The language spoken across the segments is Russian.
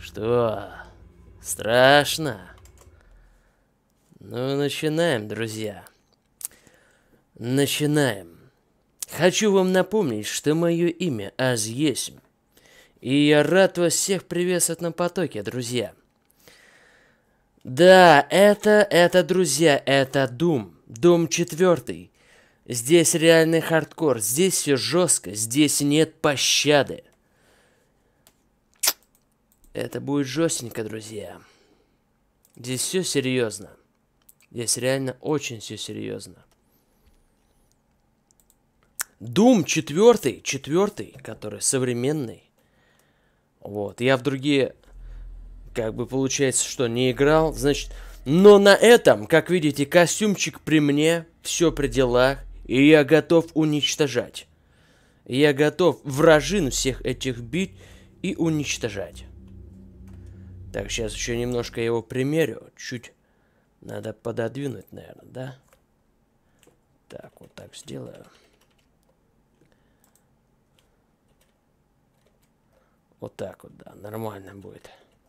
Что? Страшно? Ну, начинаем, друзья. Начинаем. Хочу вам напомнить, что мое имя Аз Есмь. И я рад вас всех приветствовать на потоке, друзья. Да, это, друзья, это Doom. Doom 4. Здесь реальный хардкор, здесь все жестко, здесь нет пощады. Это будет жестенько, друзья. Здесь все серьезно. Здесь реально очень все серьезно. Doom 4, который современный. Вот, я в другие, как бы получается, что не играл, значит, но на этом, как видите, костюмчик при мне, все при делах, и я готов уничтожать. Я готов вражин всех этих бить и уничтожать. Так, сейчас еще немножко его примерю. Чуть надо пододвинуть, наверное, да? Так, вот так сделаю. Вот так вот, да, нормально будет.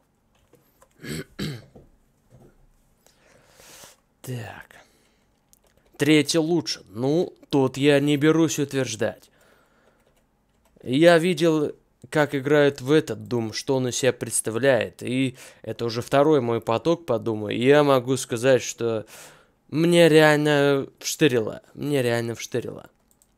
Так. Третий лучше. Ну, тут я не берусь утверждать. Я видел, как играют в этот Doom, что он из себя представляет. И это уже второй мой поток по Doom. И я могу сказать, что мне реально вштырило. Мне реально вштырило.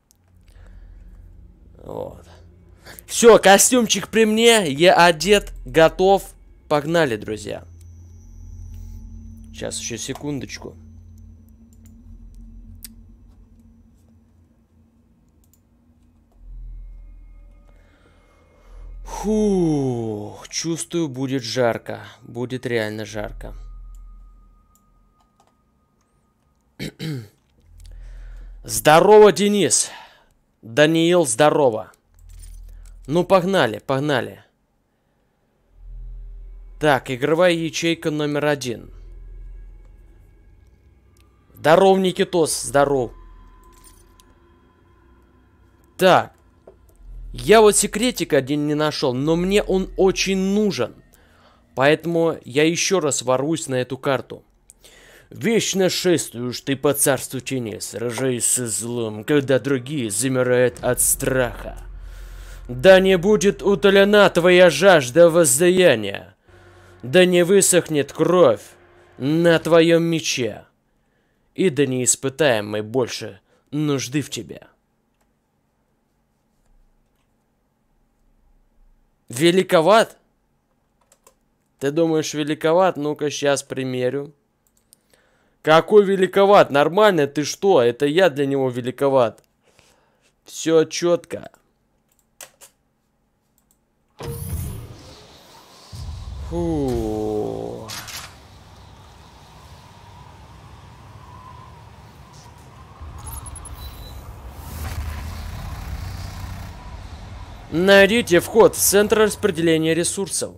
Вот. Все, костюмчик при мне. Я одет, готов. Погнали, друзья. Сейчас еще секундочку. Фух, чувствую, будет жарко. Будет реально жарко. Здорово, Денис. Даниил, здорово. Ну, погнали, погнали. Так, игровая ячейка номер 1. Здоров, Никитос, здоров. Так. Я вот секретик один не нашел, но мне он очень нужен. Поэтому я еще раз ворвусь на эту карту. Вечно шествуешь ты по царству теней, сражаясь со злом, когда другие замирают от страха. Да не будет утолена твоя жажда воздаяния. Да не высохнет кровь на твоем мече. И да не испытаем мы больше нужды в тебе. Великоват? Ты думаешь, великоват? Ну-ка, сейчас примерю. Какой великоват? Нормально, ты что? Это я для него великоват. Все четко. Фу. Найдите вход в центр распределения ресурсов.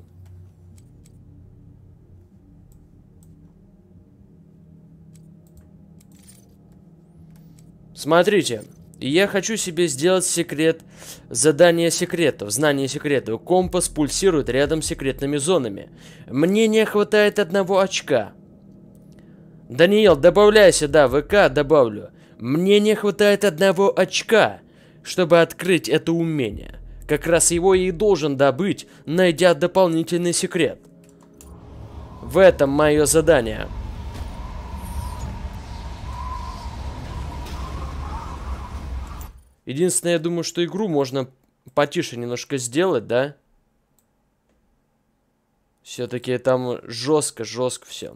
Смотрите, я хочу себе сделать секрет, задание секретов, знание секретов. Компас пульсирует рядом с секретными зонами. Мне не хватает одного очка. Даниил, добавляйся, да, ВК добавлю. Мне не хватает одного очка, чтобы открыть это умение. Как раз его я и должен добыть, найдя дополнительный секрет. В этом мое задание. Единственное, я думаю, что игру можно потише немножко сделать, да? Все-таки там жестко все.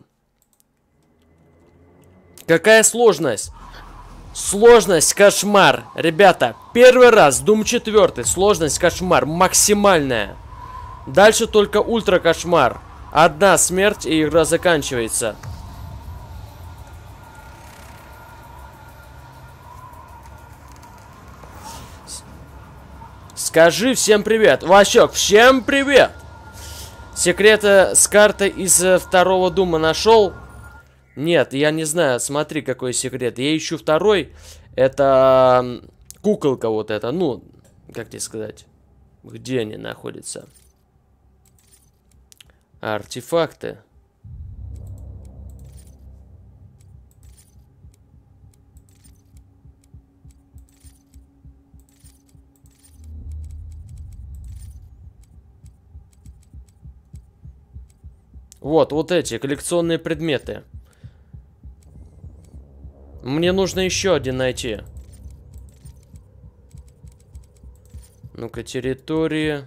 Какая сложность? Сложность кошмар. Ребята, первый раз, Doom 4, сложность кошмар, максимальная. Дальше только ультра кошмар. Одна смерть, и игра заканчивается. Скажи всем привет. Васек, всем привет. Секреты с картой из второго Дума нашел? Нет, я не знаю. Смотри, какой секрет. Я ищу второй. Это куколка вот эта. Ну, как тебе сказать? Где они находятся? Артефакты. Вот эти коллекционные предметы. Мне нужно еще один найти. Ну-ка, территории.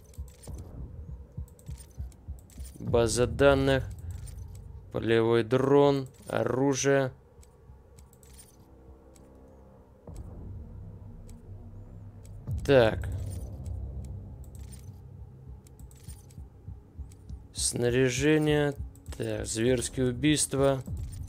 База данных. Полевой дрон. Оружие. Так. Снаряжение. Так, зверские убийства.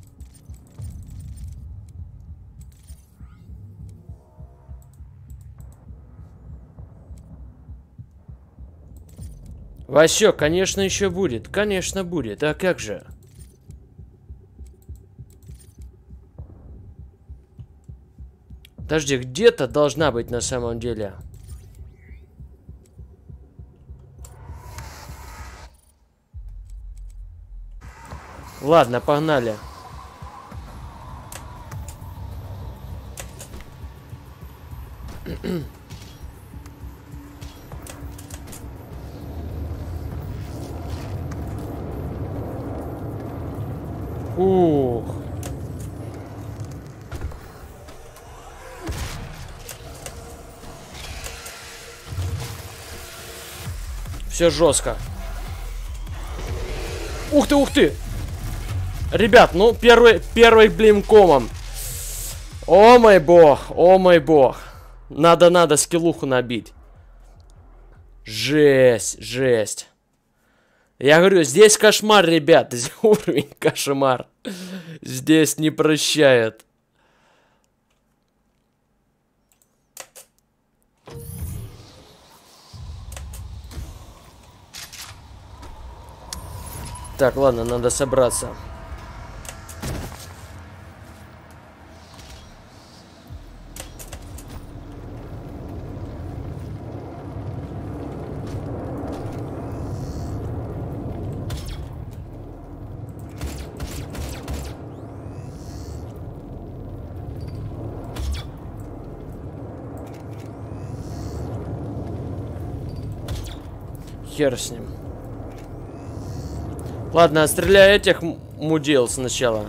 Васё, конечно, еще будет. Конечно, будет. А как же? Подожди, где-то должна быть на самом деле. Ладно, погнали. Ух. Все жестко. Ух ты, ух ты. Ребят, ну первый блимкомом. О мой бог, о мой бог. Надо скиллуху набить. Жесть, жесть. Я говорю, здесь кошмар, ребят. Здесь уровень кошмар. Здесь не прощают. Так, ладно, надо собраться. Хер с ним. Ладно, стреляй этих мудил сначала.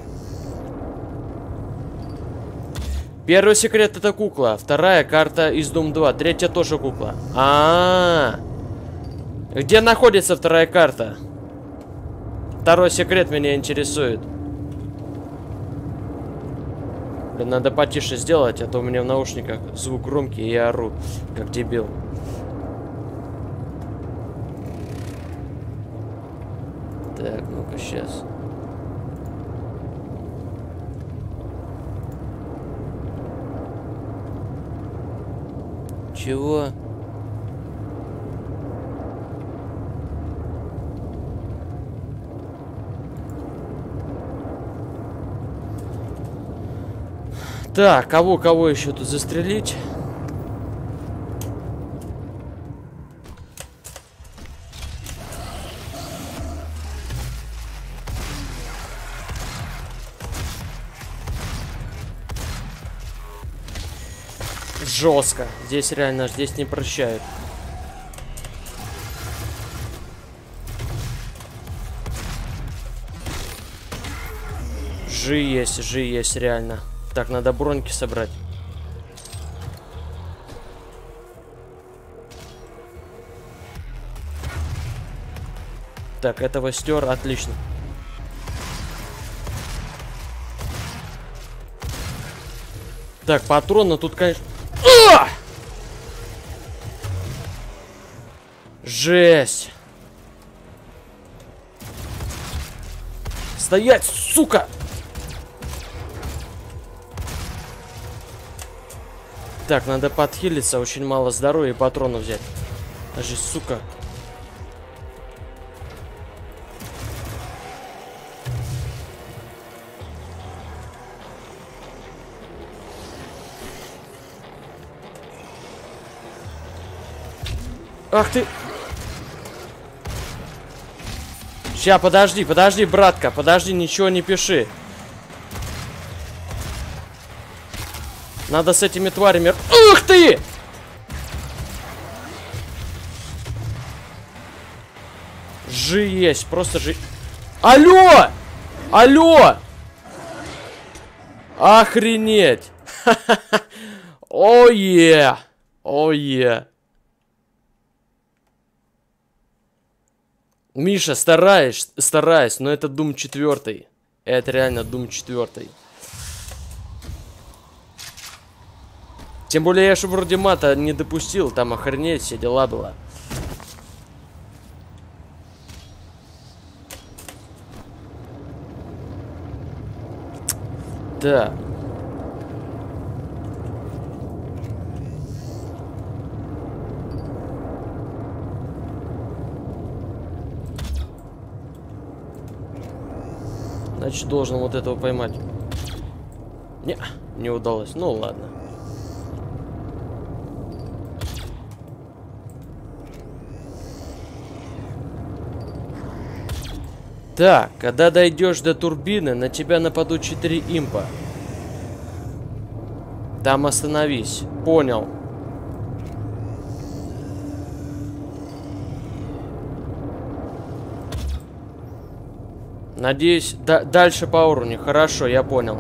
Первый секрет — это кукла. Вторая карта из Doom 2. Третья тоже кукла. Где находится вторая карта? Второй секрет меня интересует. Блин, надо потише сделать, а то у меня в наушниках звук громкий, и я ору, как дебил. Так, ну-ка, сейчас. Чего? Так, кого еще тут застрелить? Жестко. Здесь реально, здесь не прощают. Жи есть, реально. Так, надо броньки собрать. Так, этого стер, отлично. Так, патроны тут, конечно... Жесть. Стоять, сука! Так, надо подхилиться, очень мало здоровья и патронов взять. Даже, сука. Ах ты! Ща, подожди, братка, подожди, ничего не пиши. Надо с этими тварями... Ух ты! Жесть, просто жесть. Алло! Алло! Охренеть! Ое! Ое! Миша, стараюсь, но это Doom 4. Это реально Doom 4. Тем более я же вроде мата не допустил, там охренеть, все дела было. Да. Значит, должен вот этого поймать. Не удалось. Ну ладно. Так, когда дойдешь до турбины, на тебя нападут 4 импа. Там остановись. Понял. Надеюсь, дальше по уровню. Хорошо, я понял.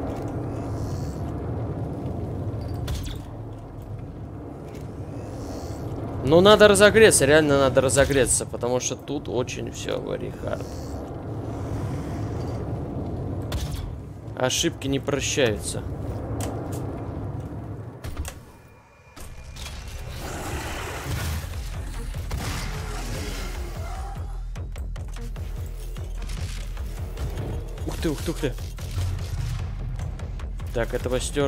Ну, надо разогреться, реально надо разогреться, потому что тут очень все very hard. Ошибки не прощаются. Ух ты, ух ты, ух ты. Так, этого стер.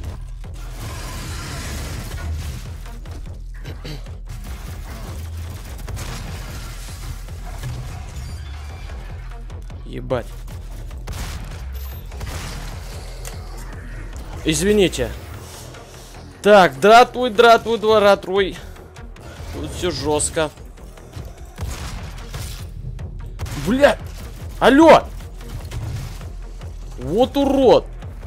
Ебать. Извините. Так, дратвуй. Тут все жестко. Бля! Алло! Вот урод!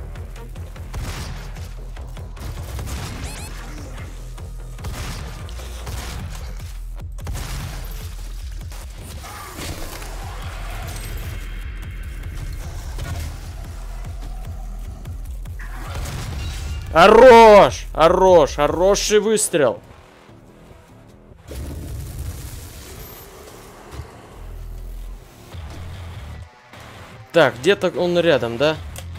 Хорош! Хорош! Хороший выстрел! Так, где-то он рядом, да?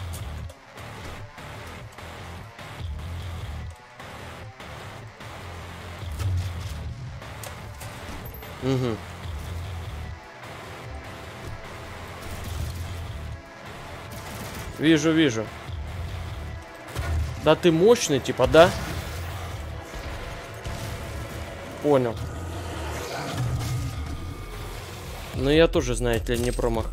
Угу. Вижу, вижу. Да ты мощный, типа, да? Понял. Но я тоже, знаете ли, не промах.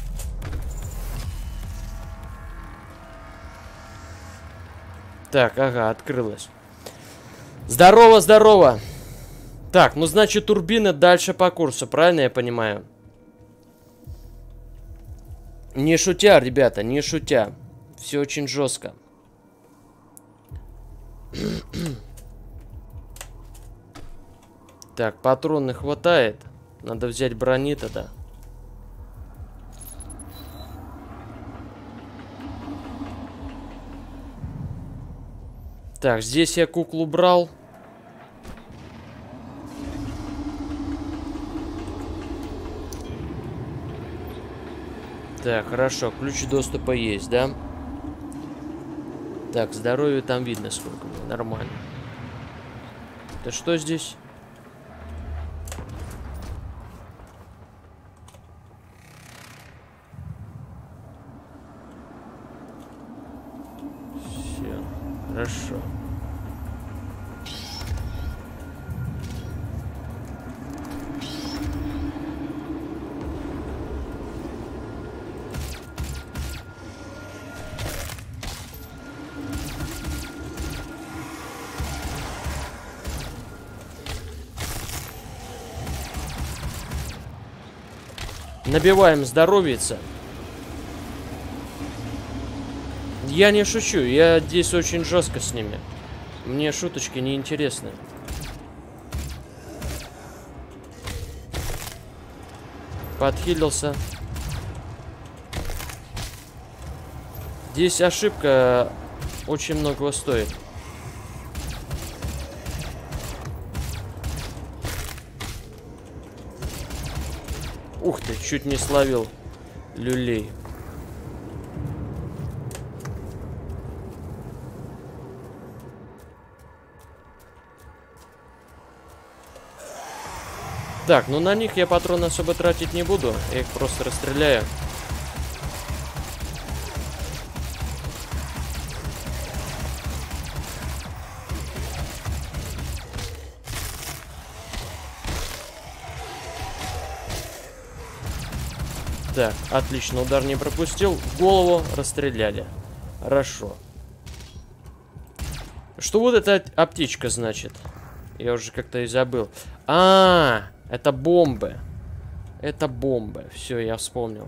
Так, ага, открылась. Здорово, здорово. Так, ну значит турбина дальше по курсу, правильно я понимаю? Не шутя, ребята, не шутя. Все очень жестко. Так, патроны хватает. Надо взять брони тогда. Так, здесь я куклу брал. Так, хорошо, ключ доступа есть, да? Так, здоровье там видно сколько. Нормально. Это что здесь? Все, хорошо. Набиваем здоровьица. Я не шучу, я здесь очень жестко с ними. Мне шуточки не интересны. Подхилился. Здесь ошибка очень многого стоит. Ух ты, чуть не словил люлей. Так, ну на них я патроны особо тратить не буду. Я их просто расстреляю. Так, отлично, удар не пропустил. В голову расстреляли. Хорошо. Что вот эта аптечка значит? Я уже как-то и забыл. Это бомбы. Это бомбы. Все, я вспомнил.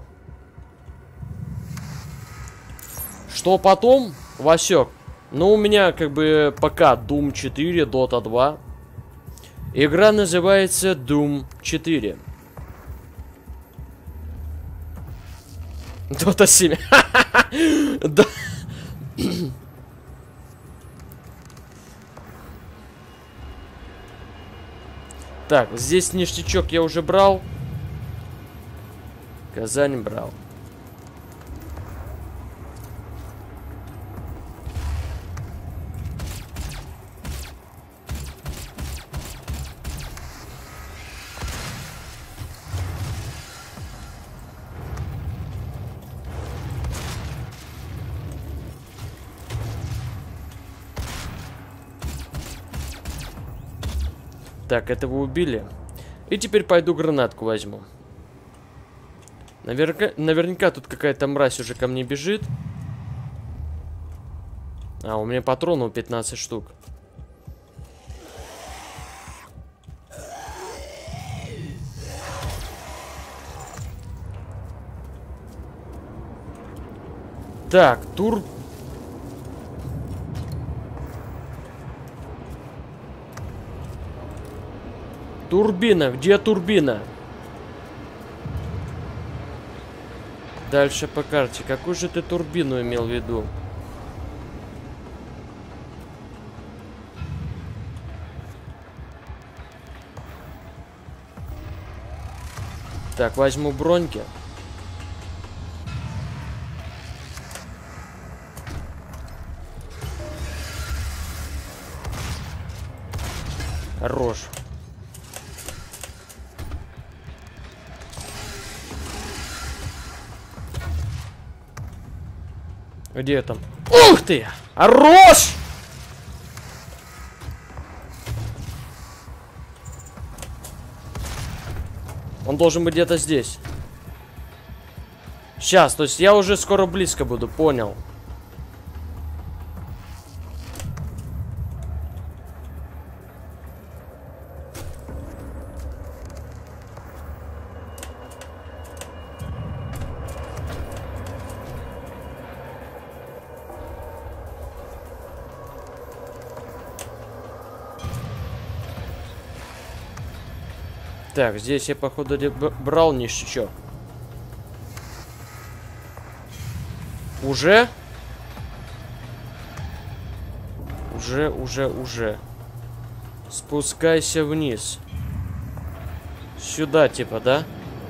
Что потом, Васек? Ну, у меня как бы пока Doom 4, Dota 2. Игра называется Doom 4. Dota 7. Так, здесь ништячок я уже брал. Казань брал. Так, этого убили. И теперь пойду гранатку возьму. Наверняка тут какая-то мразь уже ко мне бежит. А, у меня патронов 15 штук. Так, Турбина, где турбина? Дальше по карте. Какую же ты турбину имел в виду? Так, возьму броньки. Хорош. Где там? Ух ты! Хорош! Он должен быть где-то здесь. Сейчас, то есть я уже скоро близко буду, понял. Так, здесь я, походу, брал ништячок. Уже? Уже. Спускайся вниз. Сюда, типа, да?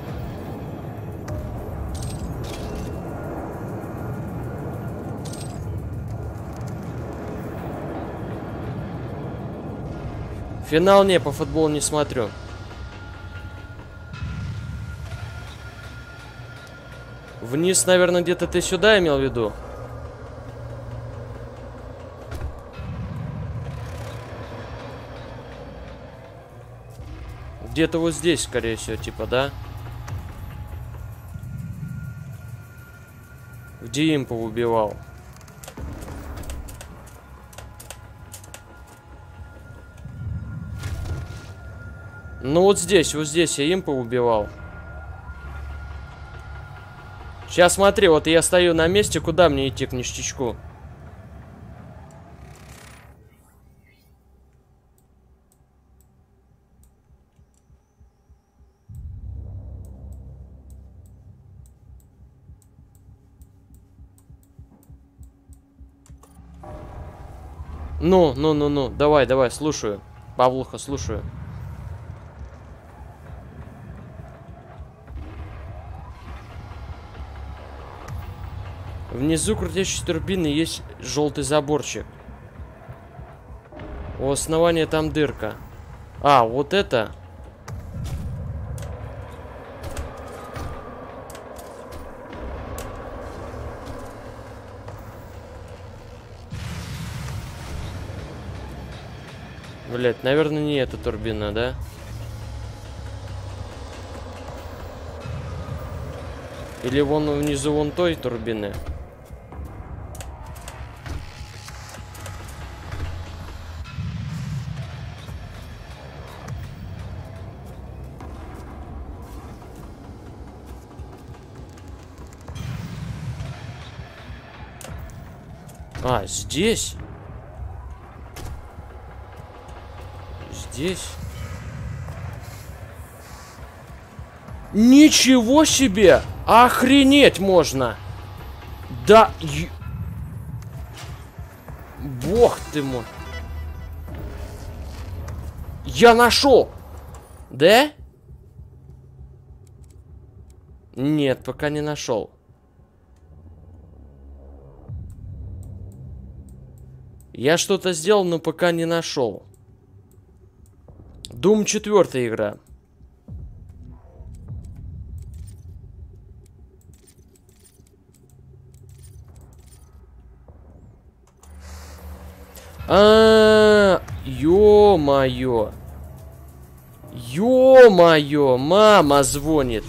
Финал не, по футболу не смотрю. Вниз, наверное, где-то ты сюда имел в виду? Где-то вот здесь, скорее всего, типа, да? Где импа убивал? Ну вот здесь я импа убивал. Сейчас смотри, вот я стою на месте, куда мне идти к ништячку? Ну, давай, слушаю. Павлуха, слушаю. Внизу крутящей турбины есть желтый заборчик. У основания там дырка. А, вот это. Блять, наверное, не эта турбина, да? Или вон внизу вон той турбины. А, здесь? Здесь? Ничего себе! Охренеть можно! Да... Бог ты мой! Я нашел! Да? Нет, пока не нашел. Я что-то сделал, но пока не нашел. Doom 4 игра. Ё-моё. Ё-моё, мама звонит.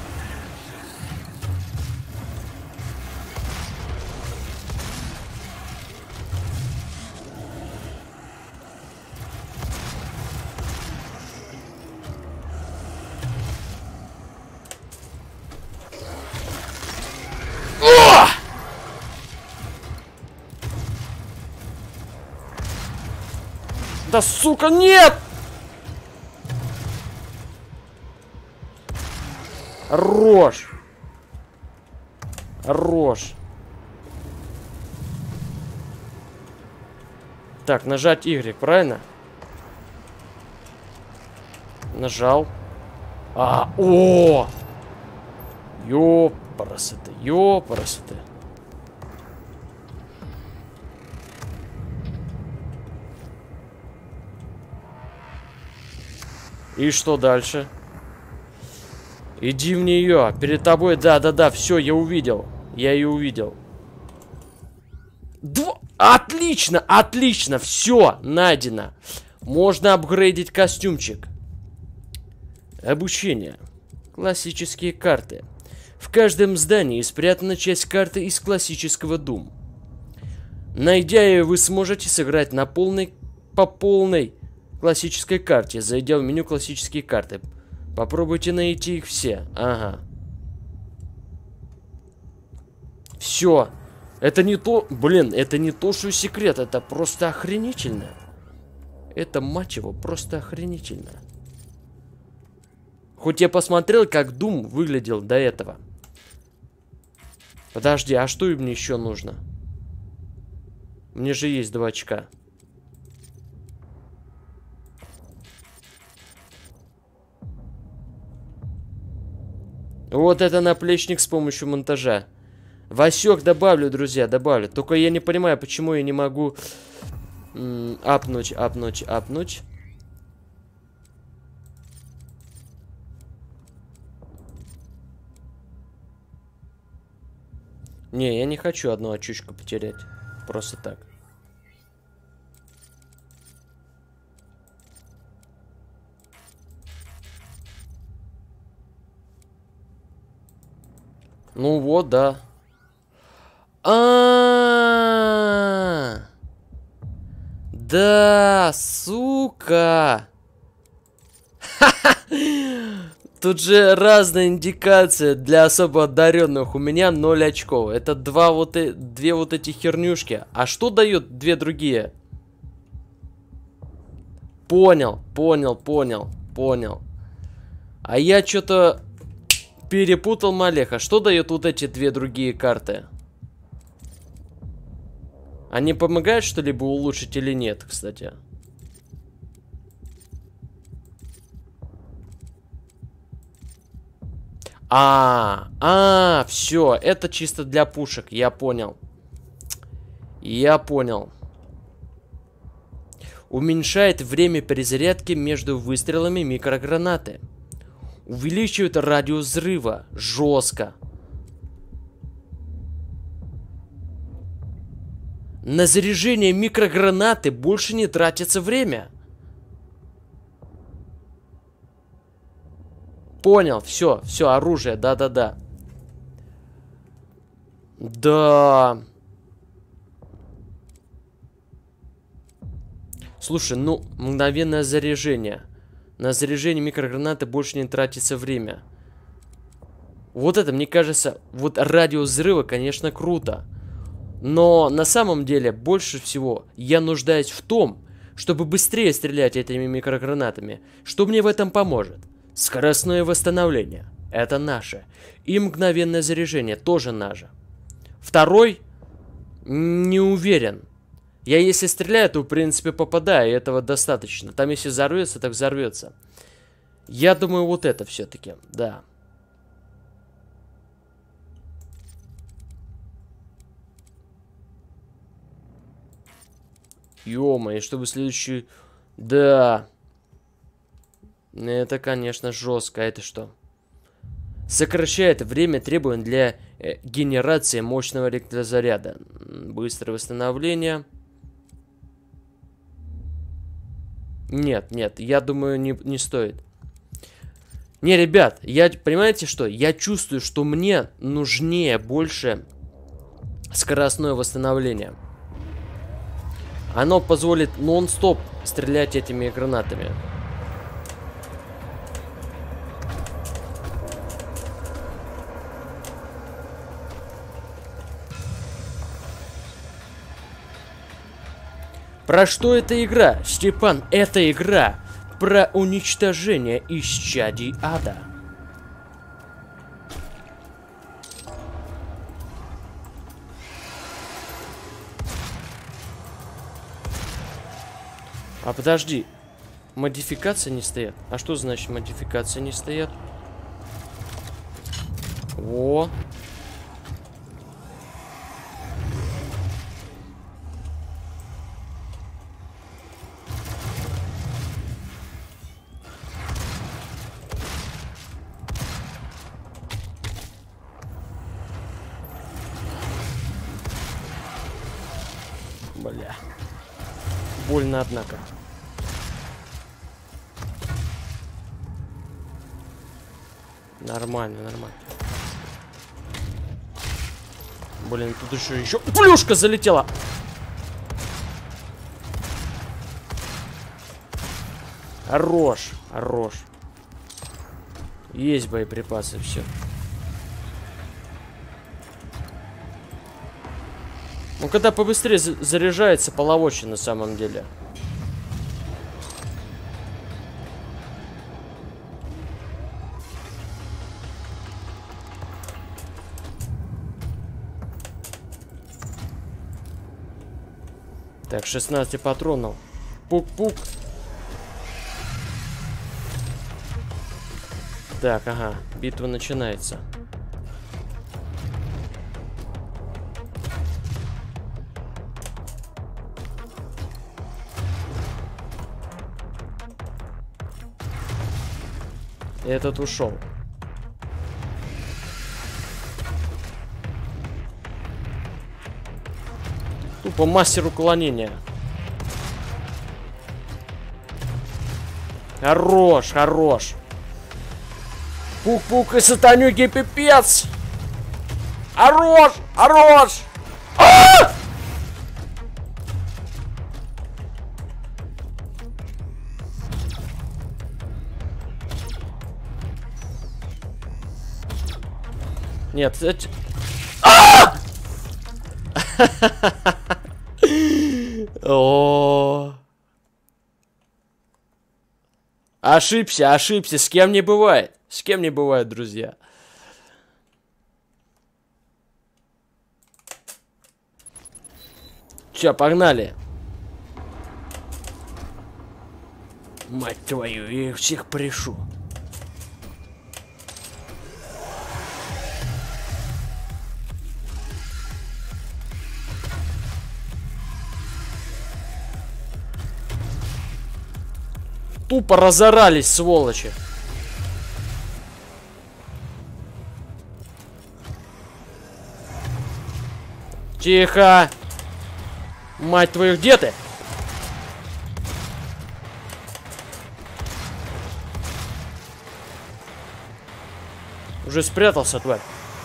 Да сука, нет! Рожь. Рожь. Так, нажать Y, правильно? Нажал. О! Ёпарасоте, ёпарасоте. И что дальше? Иди в нее. Перед тобой, да, все, я увидел. Я ее увидел. Отлично, отлично, все, найдено. Можно апгрейдить костюмчик. Обучение. Классические карты. В каждом здании спрятана часть карты из классического Doom. Найдя ее, вы сможете сыграть по полной классической карте, зайдя в меню классические карты. Попробуйте найти их все. Ага. Все. Это не то... Блин, это не то, что секрет. Это просто охренительно. Это, мать его, просто охренительно. Хоть я посмотрел, как Doom выглядел до этого. Подожди, а что мне еще нужно? Мне же есть 2 очка. Вот это наплечник с помощью монтажа. Васек добавлю, друзья, добавлю. Только я не понимаю, почему я не могу апнуть. Не, я не хочу одну очучку потерять. Просто так. Ну вот, да. Да, сука. Тут же разная индикация для особо одаренных. У меня 0 очков. Это две вот эти хернюшки. А что дают две другие? Понял. А я что-то перепутал малеха. Что дают вот эти две другие карты? Они помогают что-либо улучшить или нет, кстати? Все, это чисто для пушек, я понял. Уменьшает время перезарядки между выстрелами микрогранаты. Увеличивает радиус взрыва. Жестко. На заряжение микрогранаты больше не тратится время. Понял, все, оружие, да. Да. Слушай, ну, мгновенное заряжение. На заряжение микрогранаты больше не тратится время. Вот это, мне кажется, вот радиус взрыва, конечно, круто. Но на самом деле, больше всего я нуждаюсь в том, чтобы быстрее стрелять этими микрогранатами. Что мне в этом поможет? Скоростное восстановление. Это наше. И мгновенное заряжение тоже наше. Второй? Не уверен. Я если стреляю, то в принципе попадаю, и этого достаточно. Там если взорвется, так взорвется. Я думаю, вот это все-таки, да. Ё-моё, чтобы следующий... Да. Это, конечно, жестко. Это что? Сокращает время, требуемое для генерации мощного электрозаряда. Быстрое восстановление. Нет, я думаю, не стоит. Не, ребят, понимаете что? Я чувствую, что мне нужнее больше скоростное восстановление. Оно позволит нон-стоп стрелять этими гранатами. Про что эта игра, Степан? Это игра про уничтожение исчадий ада. А подожди, модификации не стоят? А что значит модификации не стоят? О! Бля. Больно, однако. Нормально. Блин, тут еще плюшка залетела. Хорош. Есть боеприпасы, все. Ну, когда побыстрее заряжается, половоче на самом деле. Так, 16 патронов. Пук-пук. Так, ага, битва начинается. Этот ушел. Тупо мастер уклонения. Хорош. Пук-пук и сатанюги, пипец. Хорош. Нет, это... О! Ошибся, ошибся. С кем не бывает. С кем не бывает, друзья. Все, погнали. Мать твою, я их всех прешу. Тупо разорались, сволочи. Тихо. Мать твою, где ты? Уже спрятался, тварь.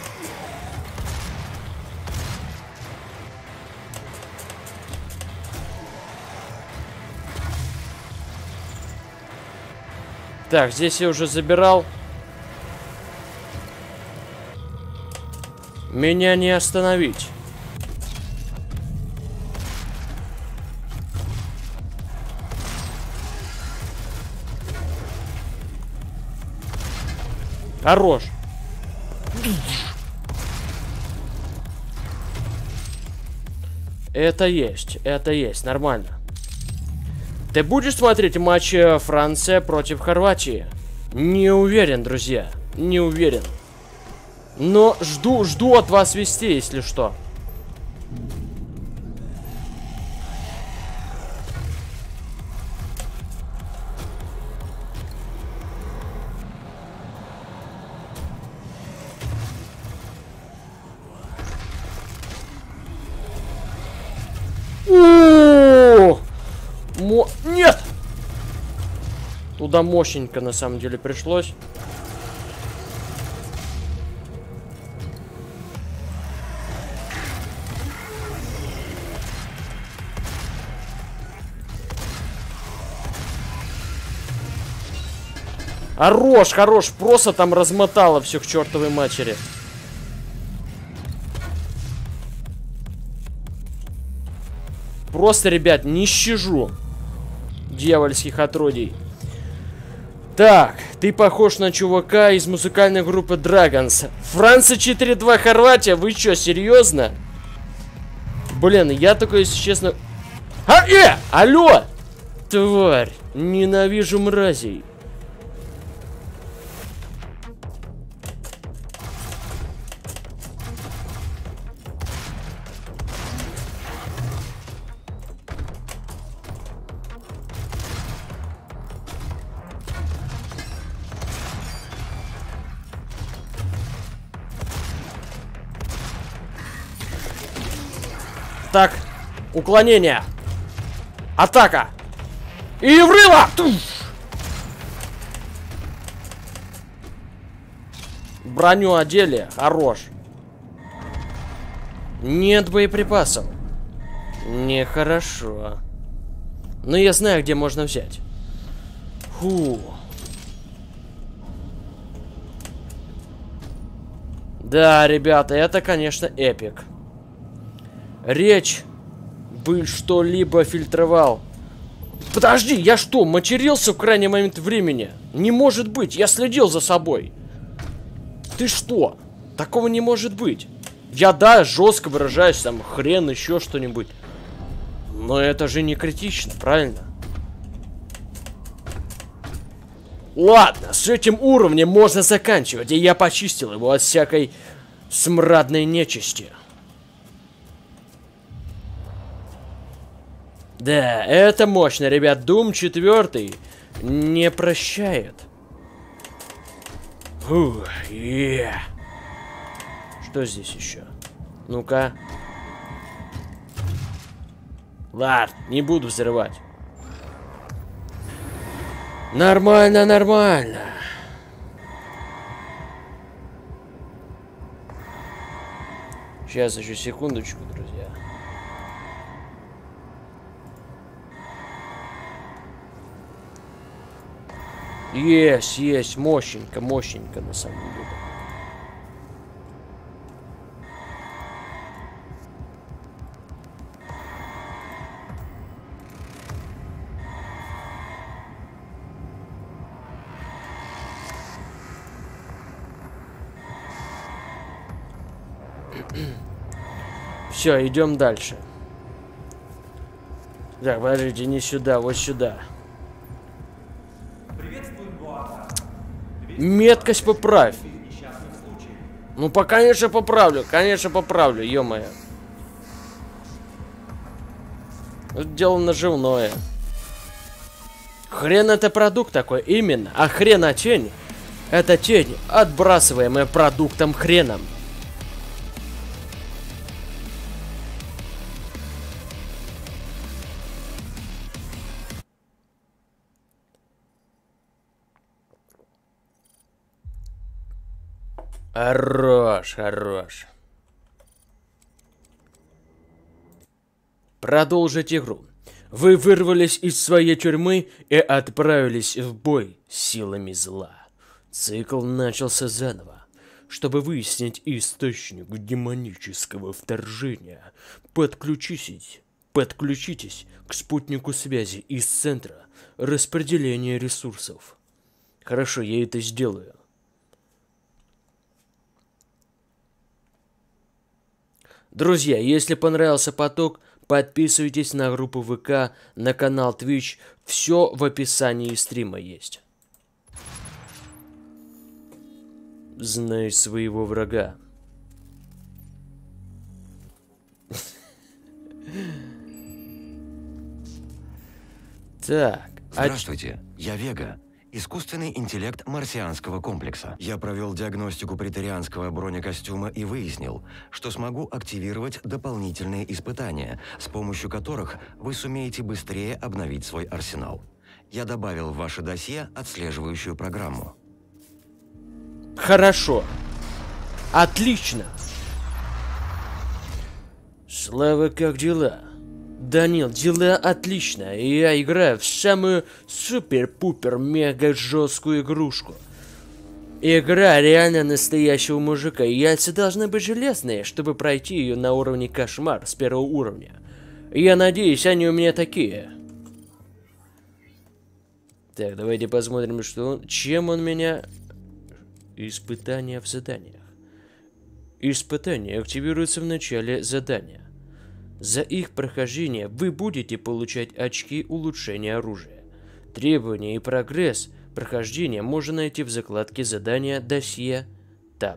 Так, здесь я уже забирал. Меня не остановить. Хорош. Это есть, нормально. Ты будешь смотреть матч Франция против Хорватии? Не уверен, друзья, не уверен. Но жду от вас вести, если что. Нет! Туда мощненько на самом деле пришлось. Хорош, хорош, просто там размотало все к чертовой матери. Просто, ребят, не щажу дьявольских отродий. Так, ты похож на чувака из музыкальной группы Dragons. Франция 4-2 Хорватия, вы чё, серьезно? Блин, я такой, если честно... Алло! Тварь, ненавижу мразей. Так, уклонение. Атака. И врыва! Броню одели. Хорош. Нет боеприпасов. Нехорошо. Но я знаю, где можно взять. Фу. Да, ребята, это, конечно, эпик. Речь бы что-либо фильтровал. Подожди, я что, матерился в крайний момент времени? Не может быть, я следил за собой. Ты что? Такого не может быть. Я, да, жестко выражаюсь, там, хрен, еще что-нибудь. Но это же не критично, правильно? Ладно, с этим уровнем можно заканчивать, и я почистил его от всякой смрадной нечисти. Да, это мощно, ребят. Doom 4 не прощает. Фух, Что здесь еще? Ну-ка. Ладно, не буду взрывать. Нормально, нормально. Сейчас еще секундочку, друзья. Есть, мощненько, мощненько на самом деле. Все, идем дальше. Так, подождите, не сюда, вот сюда. Меткость поправь. Ну, конечно, поправлю, ё-моё. Дело наживное. Хрен это продукт такой, именно. А хрена тень. Это тень, отбрасываемая продуктом хреном. Хорош, хорош. Продолжить игру. Вы вырвались из своей тюрьмы и отправились в бой с силами зла. Цикл начался заново. Чтобы выяснить источник демонического вторжения, подключитесь к спутнику связи из центра распределения ресурсов. Хорошо, я это сделаю. Друзья, если понравился поток, подписывайтесь на группу ВК, на канал Twitch. Все в описании стрима есть. Знай своего врага. Так. Здравствуйте, я Вега. Искусственный интеллект марсианского комплекса. Я провел диагностику претерианского бронекостюма и выяснил, что смогу активировать дополнительные испытания, с помощью которых вы сумеете быстрее обновить свой арсенал. Я добавил в ваше досье отслеживающую программу. Хорошо. Отлично. Слава, как дела? Данил, дела отлично. Я играю в самую супер-пупер-мега жесткую игрушку. Игра реально настоящего мужика. Яйца должны быть железные, чтобы пройти ее на уровне кошмар с первого уровня. Я надеюсь, они у меня такие. Так, давайте посмотрим, что он... Чем он меня... Испытания в заданиях. Испытания активируются в начале задания. За их прохождение вы будете получать очки улучшения оружия. Требования и прогресс прохождения можно найти в закладке задания «Досье» Таб.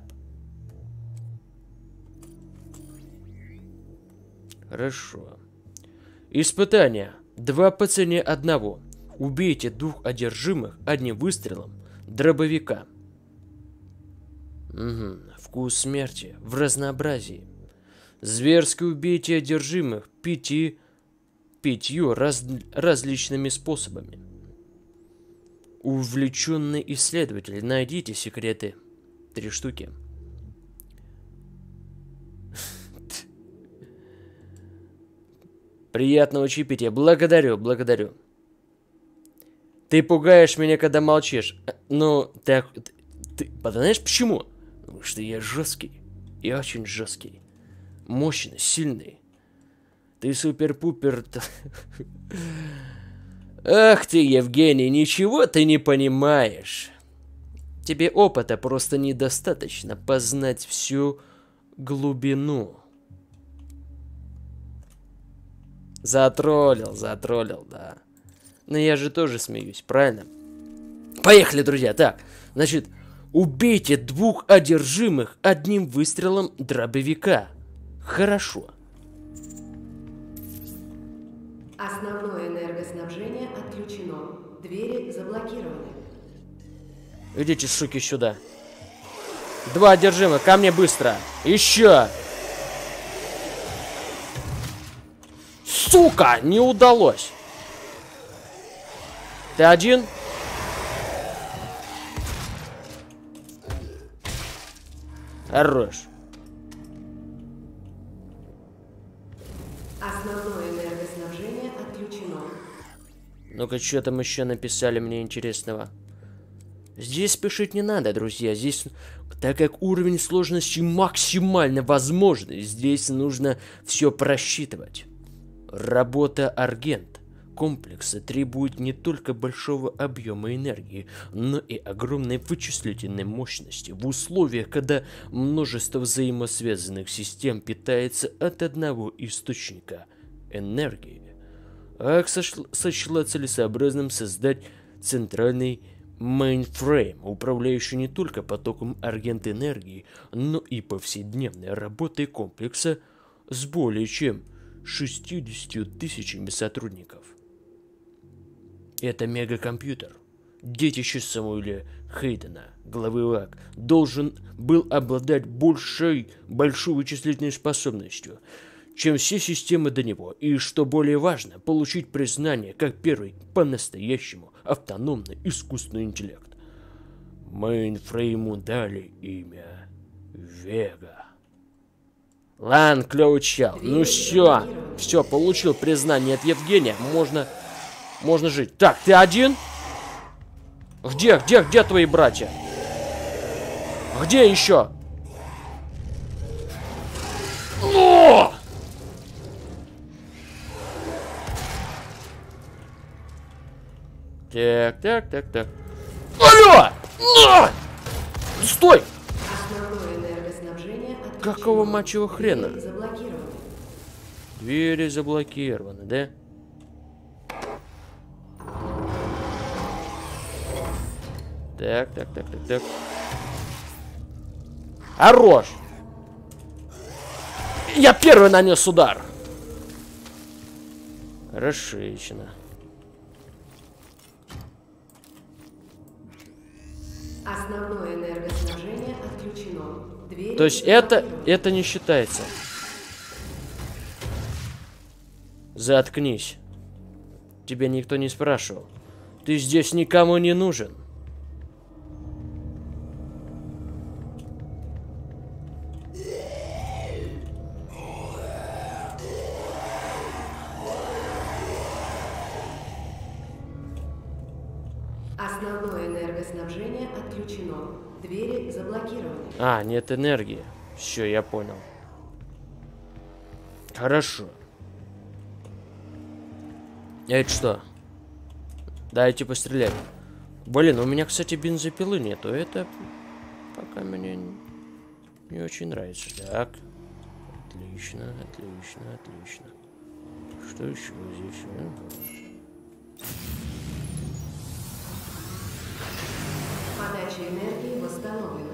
Хорошо. Испытание. 2 по цене 1. Убейте 2 одержимых одним выстрелом дробовика. Вкус смерти в разнообразии. Зверски убейте одержимых 5 различными способами. Увлеченный исследователь. Найдите секреты. 3 штуки. Приятного чаепития. Благодарю, благодарю. Ты пугаешь меня, когда молчишь. Ну, ты знаешь почему? Потому что я жесткий. Я очень жесткий. Мощный, сильный. Ты супер-пупер. Ах ты, Евгений, ничего ты не понимаешь. Тебе опыта просто недостаточно познать всю глубину. Затроллил, да. Но я же тоже смеюсь, правильно? Поехали, друзья. Так, значит, убейте 2 одержимых одним выстрелом дробовика. Хорошо. Основное энергоснабжение отключено. Двери заблокированы. Идите, суки, сюда. 2 одержимых, ко мне быстро. Еще. Сука, не удалось. Ты один? Хорош. Основное энергоснабжение отключено. Ну-ка, что там еще написали мне интересного? Здесь спешить не надо, друзья. Здесь, так как уровень сложности максимально возможный, здесь нужно все просчитывать. Работа Аргент. комплекса требует не только большого объема энергии, но и огромной вычислительной мощности в условиях, когда множество взаимосвязанных систем питается от одного источника – энергии. АК сочла целесообразным создать центральный мейнфрейм, управляющий не только потоком аргент энергии, но и повседневной работой комплекса с более чем 60 тысячами сотрудников. Это мегакомпьютер, детище Самуэля Хейдена, главы АК, должен был обладать большой вычислительной способностью, чем все системы до него, и, что более важно, получить признание как первый по-настоящему автономный искусственный интеллект. Мейнфрейму дали имя Вега. Ладно, клёвый чел. Ну все, получил признание от Евгения, можно жить. Так, ты один? Где твои братья? Где еще? О! Так. Алло! Стой! Основное энергоснабжение отключено. Какого мачьего хрена? Двери заблокированы. Двери заблокированы, да? Так. Хорош! Я первый нанес удар! Расширено. Основное энергоснабжение отключено. Двери То есть это не считается. Заткнись. Тебя никто не спрашивал. Ты здесь никому не нужен. Основное энергоснабжение отключено. Двери заблокированы. А, нет энергии. Все, я понял. Хорошо. Это что? Дайте пострелять. Блин, у меня, кстати, бензопилы нету. Это пока мне не очень нравится. Так. Отлично. Что еще здесь? Подача энергии восстановлена.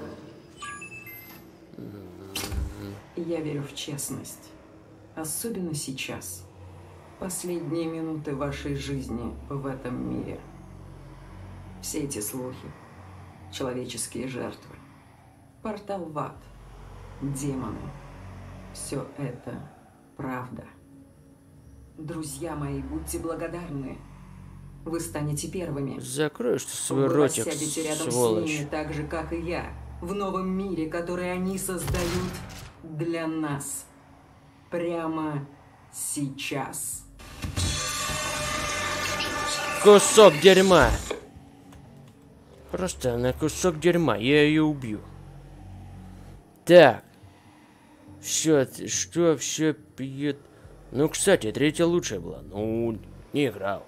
Я верю в честность. Особенно сейчас. Последние минуты вашей жизни в этом мире. Все эти слухи, человеческие жертвы, портал в ад, демоны. Все это правда. Друзья мои, будьте благодарны. Вы станете первыми. Закроешь ты свой Вы ротик, сядете рядом сволочь. с ними, так же, как и я, в новом мире, который они создают для нас. Прямо сейчас. Кусок дерьма. Просто на кусок дерьма. Я ее убью. Так. Что все пьет? Ну, кстати, третья лучшая была. Ну, не играл.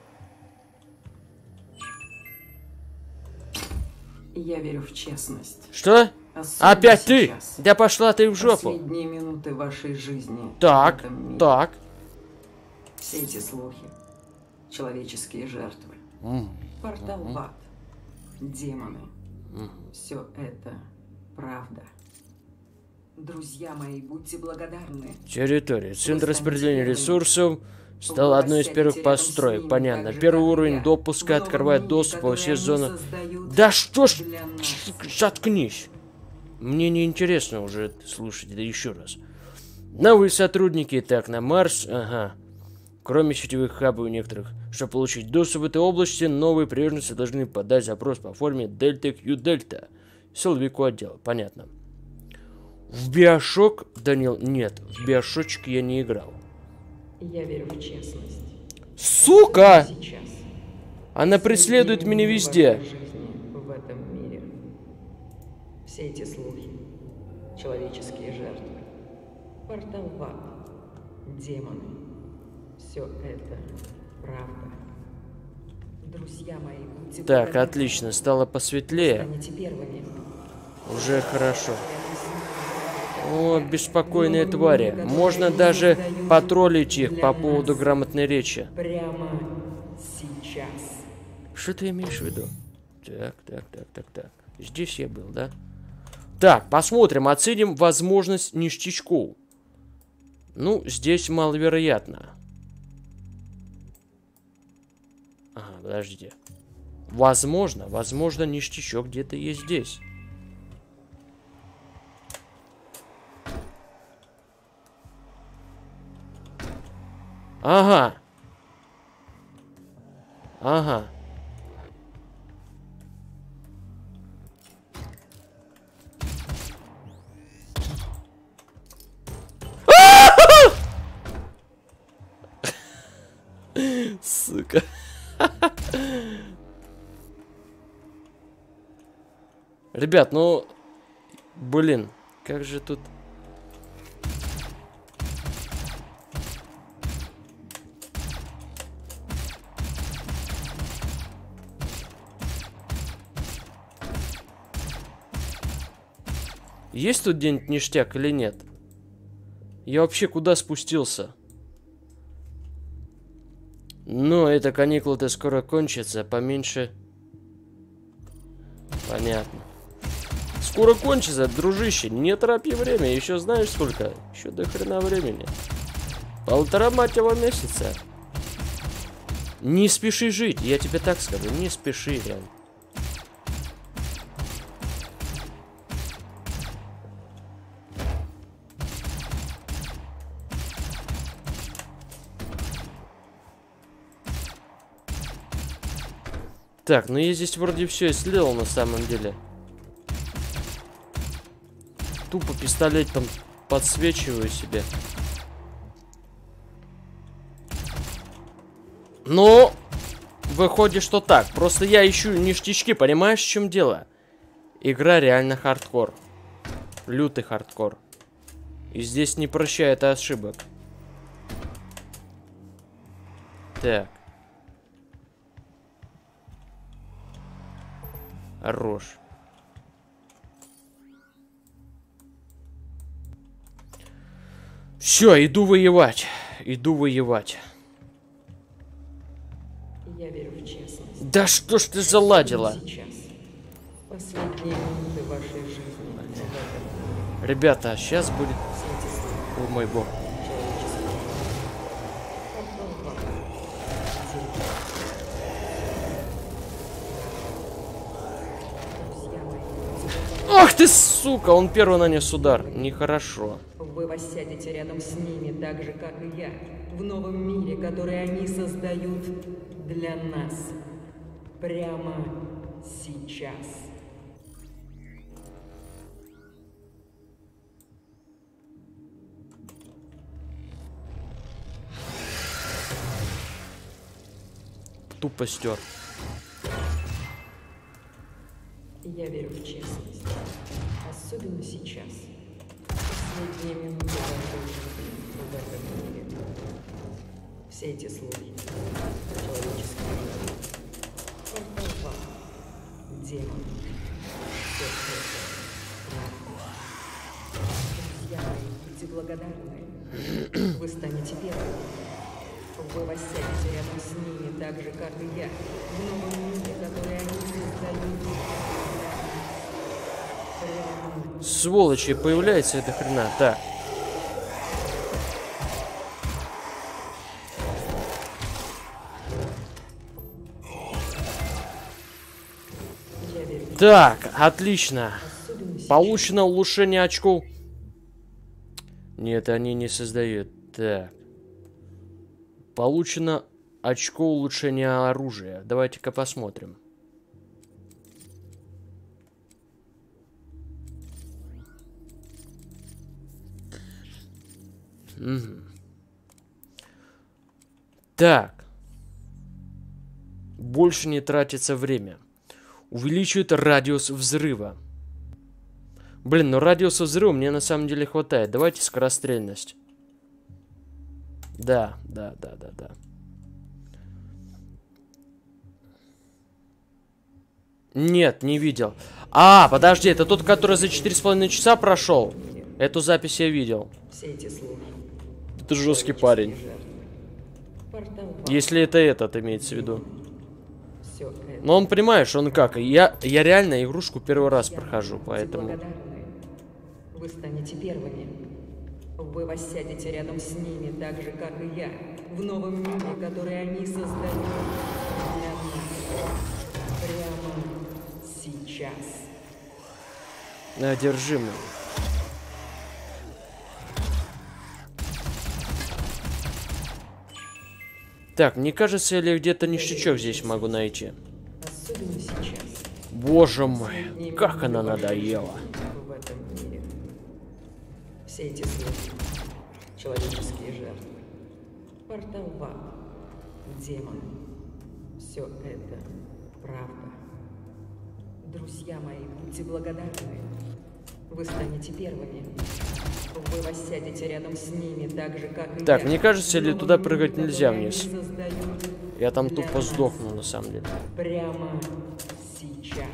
Я верю в честность. Что? Особенно Опять ты? сейчас. Да пошла ты в жопу. Последние минуты вашей жизни. Так, в этом мире. так. Все эти слухи, человеческие жертвы, портал в ад, демоны. Все это правда. Друзья мои, будьте благодарны. Территория. Центр Вы распределения станете ресурсов стал Вы одной из первых сядете рядом с построек. ними, Понятно. так же, Первый как и уровень я, допуска в новом открывает мире, доступ во который все они зоны. создают Да что ж... для нас. Заткнись. Мне не интересно уже слушать это еще раз. Новые сотрудники. Так, на Марс. Ага. Кроме сетевых хабов у некоторых. Чтобы получить доступ в этой области, новые приверженцы должны подать запрос по форме Дельта Q Дельта. Силовику отдела. Понятно. В Биошок, Данил, нет. В Биошочек я не играл. Я верю в честность. Сука! Сейчас. Она преследует меня везде. Вашей жизни в этом мире. Все эти слухи, человеческие жертвы, портал в ад, демоны. Все это правда. Друзья мои, будьте Так, благодарны. отлично, стало посветлее. Станете первыми. Уже хорошо. О, беспокойные твари. Можно даже потроллить их по поводу грамотной речи. Прямо сейчас. Что ты имеешь в виду? Так. Здесь я был, да? Так, посмотрим, оценим возможность ништячков. Ну, здесь маловероятно. Ага, подождите. Возможно, ништячок где-то есть здесь. Ага. Ага. Сука. Ребят, ну... Блин, как же тут... Есть тут где-нибудь ништяк или нет? Я вообще куда спустился? Ну, это каникулы-то скоро кончатся, поменьше... Понятно. Скоро кончится, дружище, не торопи время, еще знаешь сколько? Еще до хрена времени. 1,5, мать его, месяца. Не спеши жить, я тебе так скажу, не спеши, реально. Так, ну я здесь вроде все исследовал на самом деле. Тупо пистолетом подсвечиваю себе. Ну, выходит, что так. Просто я ищу ништячки, понимаешь, в чем дело? Игра реально хардкор. Лютый хардкор. И здесь не прощает ошибок. Так. Хорош. Все, иду воевать. Иду воевать. Я верю в честность. Да что ж ты заладила? Сейчас. Последние минуты вашей жизни. Ребята, сейчас будет... О мой бог. Ах ты, сука, он первый нанес удар. Нехорошо. Вы воссядете рядом с ними, так же, как и я, в новом мире, который они создают для нас. Прямо сейчас. Тупо стер. Я верю в честность. Особенно сейчас. Последние минуты вашей жизни в этом мире. Все эти слухи. Человеческие жизни. Портал, демон. Все это. Друзья мои, будьте благодарны. Вы станете первыми. Вы воссядете рядом с ними, так же, как и я, в новом мире, который они создают. Сволочи, появляется эта хрена. Так. Так, отлично. Получено улучшение очков. Нет, они не создают. Так. Получено очко улучшения оружия. Давайте-ка посмотрим. Угу. Так. Больше не тратится время. Увеличивает радиус взрыва. Блин, но радиуса взрыва мне на самом деле хватает. Давайте скорострельность. Да. Нет, не видел. А, подожди, это тот, который за 4,5 часа прошел? Эту запись я видел. Все эти слухи. Это жесткий парень. Портал Если это этот имеется в виду. все это. Но он, понимаешь, он как? Я реально игрушку первый раз прохожу, Будьте поэтому... благодарны. Вы станете первыми. Вы воссядете рядом с ними, так же, как и я, в новом мире, который они создают для нас. Прямо сейчас. Держи меня. Так, мне кажется, я где-то ништячок здесь могу найти. Особенно сейчас. Боже мой, как она надоела. В этом мире. Все эти слухи. Человеческие жертвы. Портал в ад. Демоны. Все это правда. Друзья мои, будьте благодарны. Вы станете первыми. Вы воссядете рядом с ними, так же, как и Так, я. мне кажется, или В туда новом прыгать мире, нельзя который вниз. они создают Я там для тупо нас. сдохну, на самом деле. Прямо сейчас.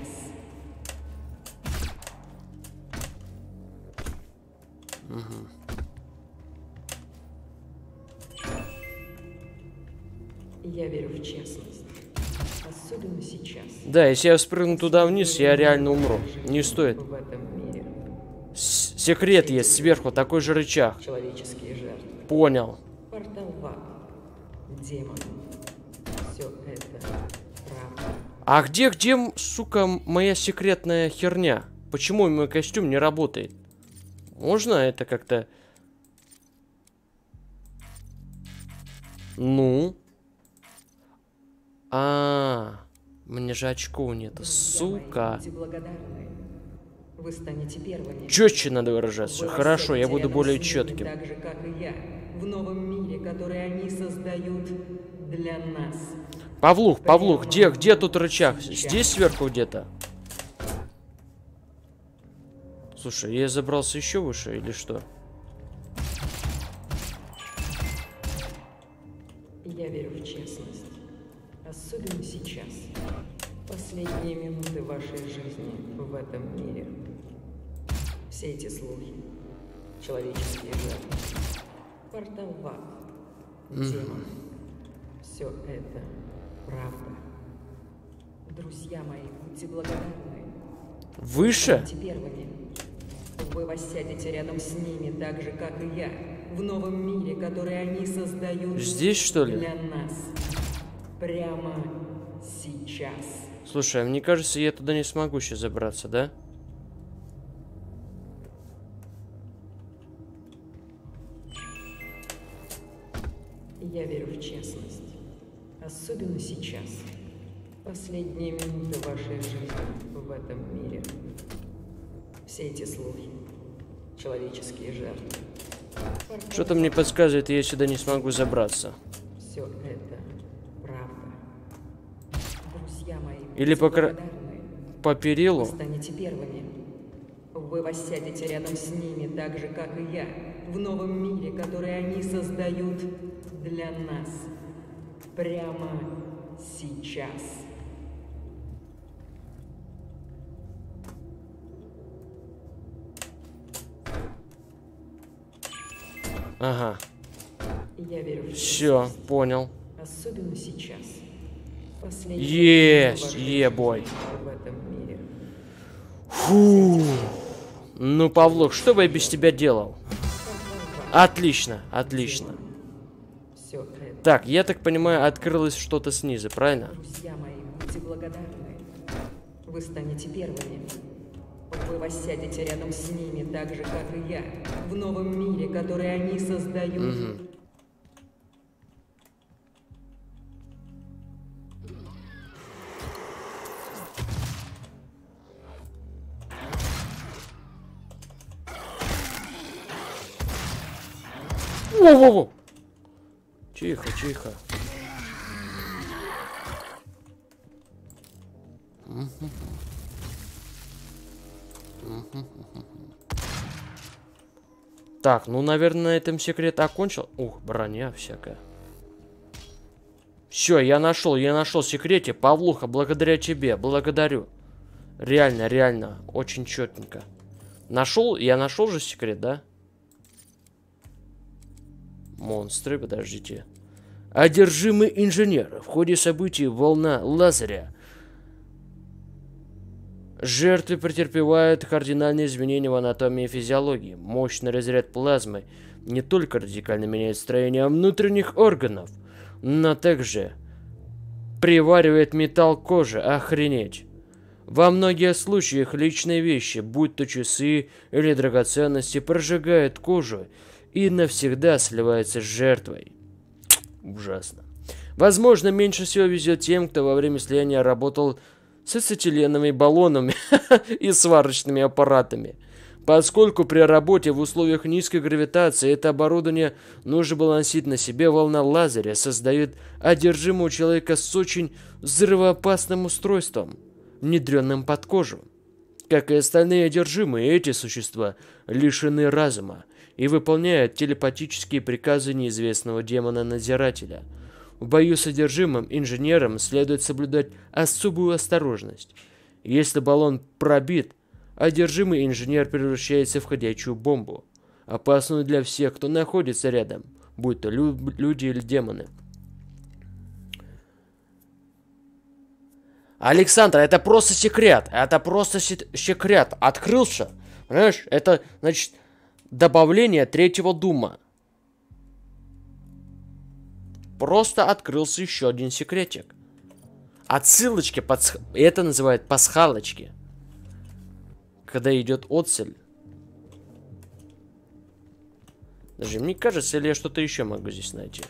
Я верю в честность. Особенно сейчас. Да, если я спрыгну туда вниз, я реально умру. Не стоит. В этом мире. Секрет есть сверху, такой же рычаг. Человеческие жертвы. Понял. Портал в ад. Демоны. Все это правда. А где, сука, моя секретная херня? Почему мой костюм не работает? Можно это как-то... Ну? Мне же очков нету, сука. Будьте благодарны. Вы станете первыми. Четче надо выражаться. Вы Хорошо, я воссядете буду рядом более с ними, четким. Так же, как и я. В новом мире, который они создают для нас. Павлух, где тут рычаг? Здесь сверху где-то? Слушай, я забрался еще выше или что? Я верю в честность. Особенно сейчас. Последние минуты вашей жизни в этом мире. Все эти слухи. Человеческие жертвы. Портал в ад. Демон. Все это правда. Друзья мои, будьте благодарны. Выше? Станьте первыми. Вы воссядете рядом с ними, так же, как и я, в новом мире, который они создают Здесь, что ли? для нас. Прямо сейчас. Слушай, а мне кажется, я туда не смогу сейчас забраться, да? Я верю в честность. Особенно сейчас. Последние минуты вашей жизни в этом мире. Все эти слухи. Человеческие жертвы. Что-то мне подсказывает, я сюда не смогу забраться. Все это правда. Друзья мои, Или будьте по благодарны. По Вы перилу? станете первыми. Вы воссядете рядом с ними, так же, как и я, в новом мире, который они создают для нас. Прямо сейчас. Ага. Я верю в Все, честность. понял. Особенно сейчас. Последний Есть, ебой. в этом мире. Фу. Ну, Павлух, что бы я без тебя делал? Отлично, отлично. Все это. Так, я так понимаю, открылось что-то снизу, правильно? Друзья мои, будьте благодарны. Вы станете первыми. Вы воссядете рядом с ними, так же, как и я, в новом мире, который они создают. Во-во-во! Тихо, тихо. Так, ну, наверное, на этом секрет окончил. Ух, броня всякая. Все, я нашел секрете. Павлуха, благодаря тебе, благодарю. Реально, реально, очень четенько. Я нашел же секрет, да? Монстры, подождите. Одержимый инженер. В ходе событий волна лазеря. Жертвы претерпевают кардинальные изменения в анатомии и физиологии. Мощный разряд плазмы не только радикально меняет строение внутренних органов, но также приваривает металл кожи. Охренеть. Во многих случаях личные вещи, будь то часы или драгоценности, прожигают кожу и навсегда сливаются с жертвой. Ужасно. Возможно, меньше всего везет тем, кто во время слияния работал с ацетиленовыми баллонами и сварочными аппаратами. Поскольку при работе в условиях низкой гравитации это оборудование нужно балансировать на себе, волна лазеря создает одержимого человека с очень взрывоопасным устройством, внедренным под кожу. Как и остальные одержимые, эти существа лишены разума и выполняют телепатические приказы неизвестного демона-надзирателя. В бою с одержимым инженером следует соблюдать особую осторожность. Если баллон пробит, одержимый инженер превращается в ходячую бомбу, опасную для всех, кто находится рядом, будь то люди или демоны. Александр, это просто секрет. Это просто секрет. Открылся. Понимаешь, это, значит, добавление третьего дума. Просто открылся еще один секретик. Отсылочки, это называют пасхалочки. Когда идет отсель. Даже мне кажется, или я что-то еще могу здесь найти.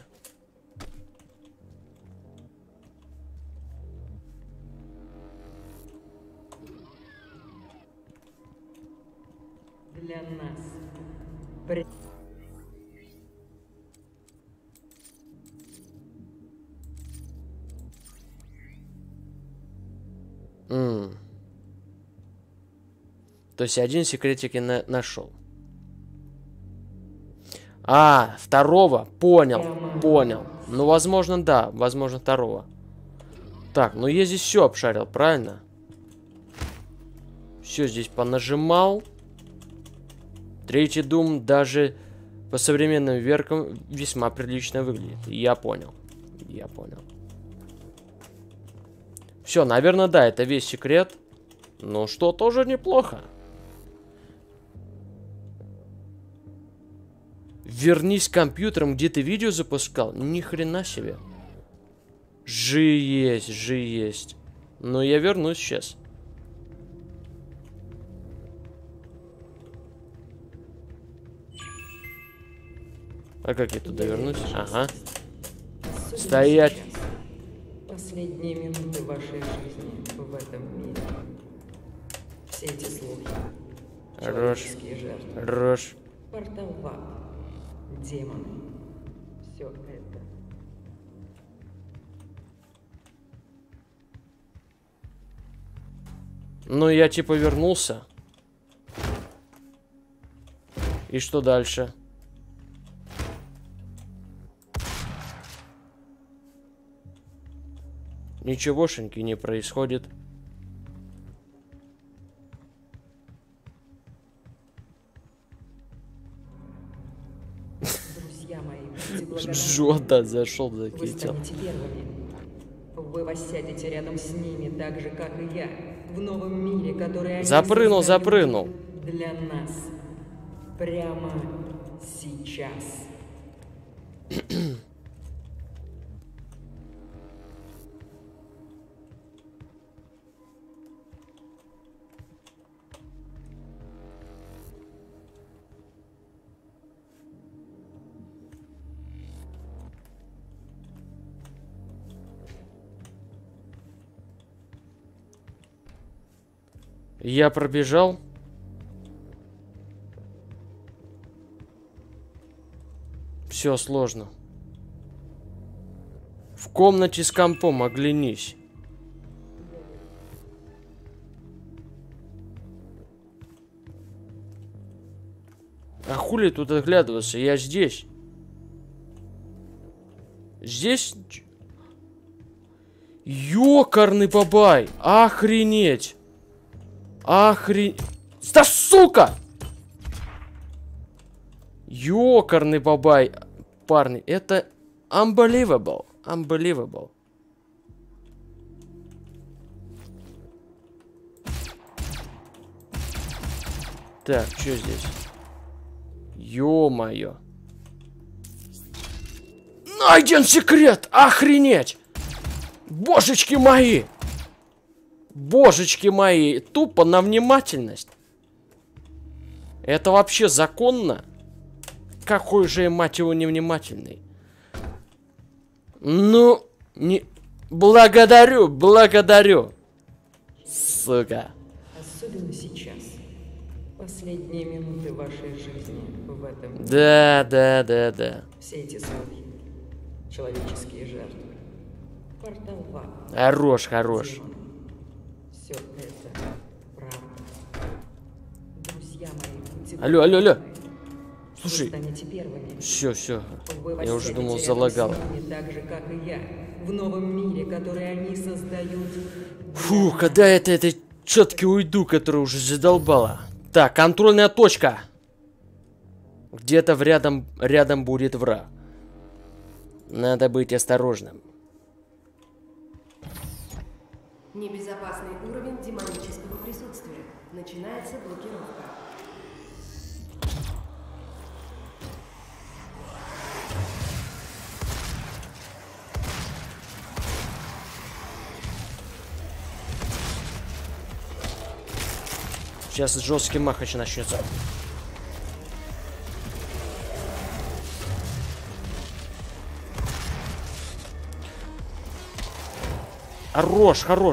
Для нас. То есть один секретик я нашел. А, второго. Понял. Ну, возможно, да. Возможно, второго. Так, ну я здесь все обшарил, правильно? Все здесь понажимал. Третий дум даже по современным меркам весьма прилично выглядит. Я понял. Все, наверное, да, это весь секрет. Ну что, тоже неплохо. Вернись к компьютерам, где ты видео запускал. Ни хрена себе. Есть. Но я вернусь сейчас. А как я туда вернусь? Ага. Стоять. Последние минуты вашей жизни в этом мире. Все эти слухи. Человеческие жертвы. Рожь. Портал в ад. Демоны. Все это. Ну, я типа вернулся. И что дальше? Ничегошеньки не происходит. Друзья мои, Жота зашел, вы закитил. станете первыми. Вы воссядете рядом с ними, так же, как и я, в новом мире, который они Запрыгнул. для нас. Прямо сейчас. Я пробежал. Все сложно. В комнате с компом, оглянись. А хули тут оглядываться? Я здесь. Здесь... Ёкарный бабай! Охренеть! Да сука! Ёкарный бабай, парни, это unbelievable, unbelievable. Так, что здесь? Ё-моё. Найден секрет! Охренеть! Божечки мои! Божечки мои! Тупо на внимательность. Это вообще законно? Какой же я, мать его, невнимательный. Ну, не... Благодарю, благодарю. Сука. Особенно сейчас. Последние минуты вашей жизни в этом... Да. Все эти слухи. Человеческие жертвы. Портал в ад. Хорош. Все это правда. Друзья мои, будьте Алло. Вы Слушай, станете первыми. все. Вы Я уже думал, восседите залагал. рядом с ними так же, как и я. В новом мире, который они создают. Фу, когда это четки уйду, которая уже задолбала. Так, контрольная точка. Где-то рядом будет враг. Надо быть осторожным. Небезопасный уровень демонического присутствия. Начинается блокировка. Сейчас жесткий махач начнется. Хорош.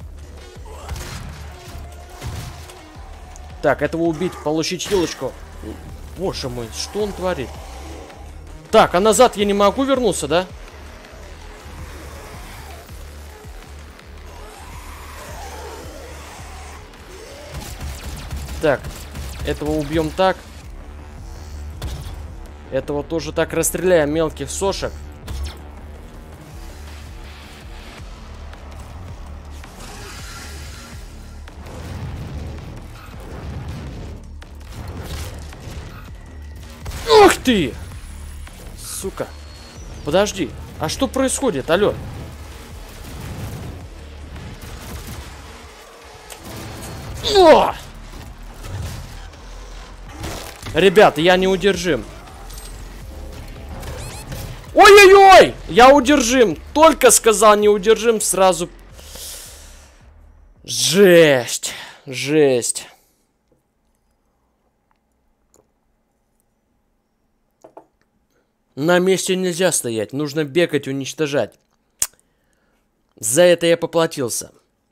Так, этого убить, получить хилочку. Боже мой, что он творит? Так, а назад я не могу вернуться, да? Так, этого убьем так. Этого тоже так расстреляем, мелких сошек. Ух ты! Сука. Подожди. А что происходит? Алло. О! Ребята, я неудержим. Ой-ой-ой! Я удержим. Только сказал неудержим, сразу... Жесть. На месте нельзя стоять. Нужно бегать, уничтожать. За это я поплатился.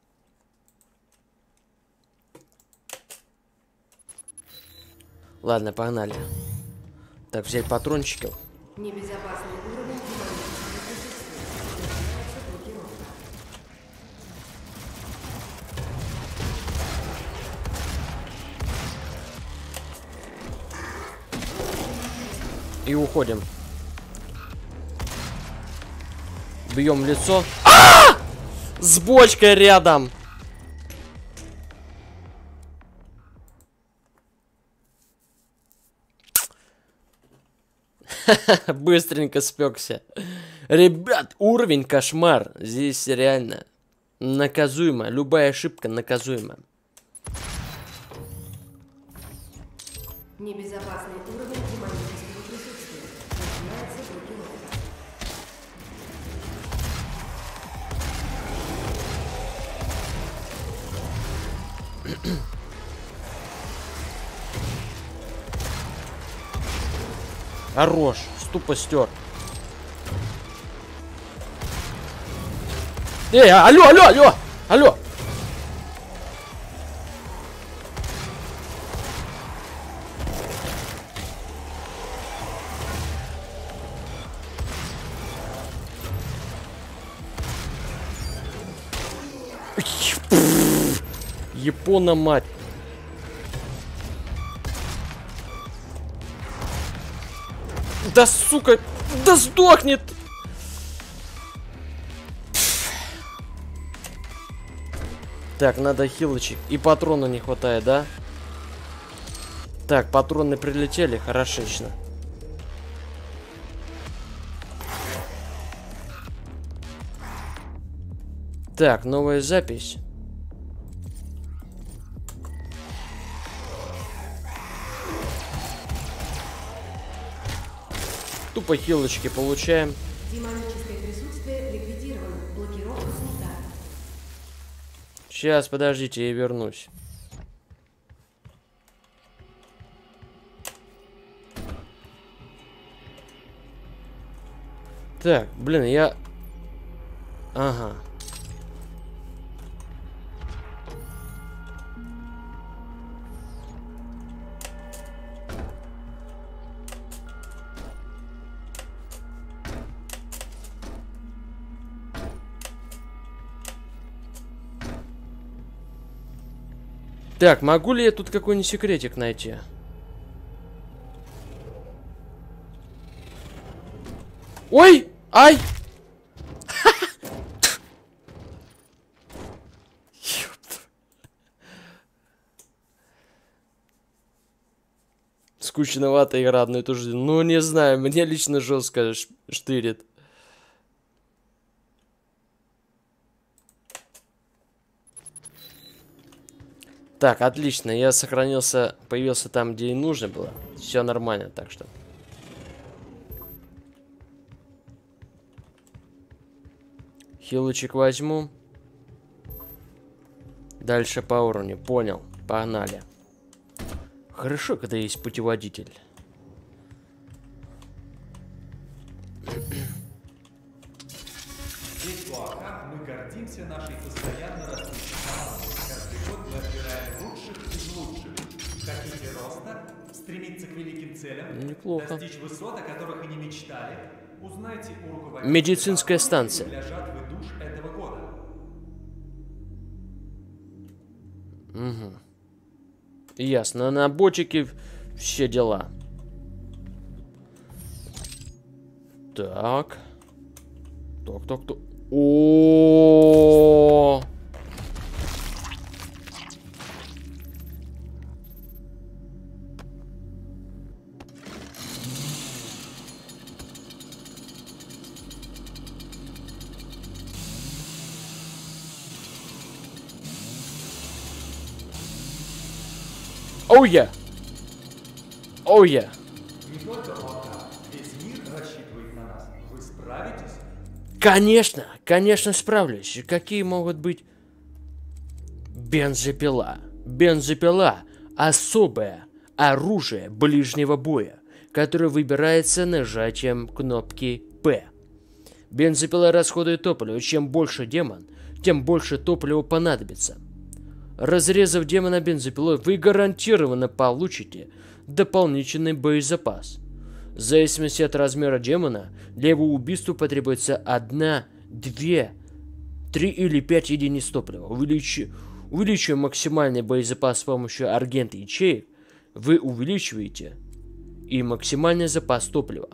Ладно, погнали. Так, взять патрончики. Небезопасный уровень демонического присутствия. Начинается блокировка. И уходим. Бьем в лицо. С бочкой рядом. Быстренько спекся. Ребят, уровень кошмар. Здесь реально наказуемо. Любая ошибка наказуема. Небезопасный уровень демонического присутствия. Начинается блокировка. Хорош. Ступо стер. Алло. Япона, мать. Да сука, да сдохнет. Так, надо хилочек. И патрона не хватает, да? Так, патроны прилетели, хорошечно. Так, новая запись. Тупо хилочки получаем. Демоническое присутствие ликвидировано. Блокировка снята. Сейчас, подождите, я вернусь. Так, блин, я... Ага. Так, могу ли я тут какой-нибудь секретик найти? Ой! Ай! Скучноватая игра, одно и то же. Ну, не знаю, мне лично жестко штырит. Так, отлично, я сохранился, появился там, где и нужно было. Все нормально, так что. Хилочек возьму. Дальше по уровню, понял, погнали. Хорошо, когда есть путеводитель. Здесь в ОАК мы гордимся нашей постоянно растущей командой. Каждый год мы отбираем лучших из лучших. Хотите роста? Стремиться к великим целям? Неплохо. Достичь высот, о которых и не мечтали? Узнайте у руководителя Медицинская станция. для жатвы душ этого года. Угу. Ясно, на ботике все дела. Так. Так. О. Оу я! Оу я! Не только ОАК, весь мир рассчитывает на нас. Вы справитесь? Конечно справлюсь. Какие могут быть... Бензопила. Бензопила – особое оружие ближнего боя, которое выбирается нажатием кнопки П. Бензопила расходует топливо. Чем больше демон, тем больше топлива понадобится. Разрезав демона бензопилой, вы гарантированно получите дополнительный боезапас. В зависимости от размера демона, для его убийства потребуется 1, 2, 3 или 5 единиц топлива. Увеличивая максимальный боезапас с помощью аргента ячеек, вы увеличиваете и максимальный запас топлива.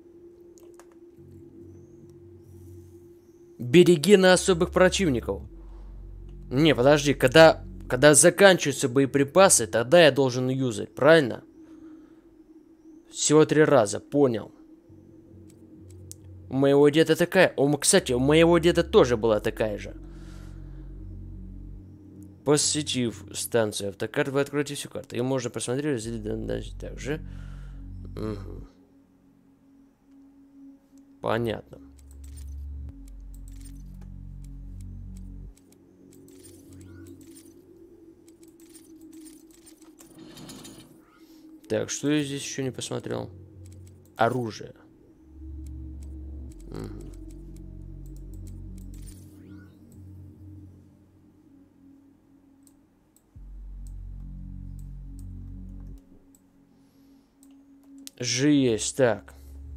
Береги на особых противников. Не, подожди, когда заканчиваются боеприпасы, тогда я должен юзать, правильно? Всего 3 раза, понял. У моего деда такая... Кстати, у моего деда тоже была такая же. Посетив станцию автокарт, вы откроете всю карту. И можно посмотреть, также. Угу. Понятно. Так, что я здесь еще не посмотрел? Оружие. Угу. Есть, так.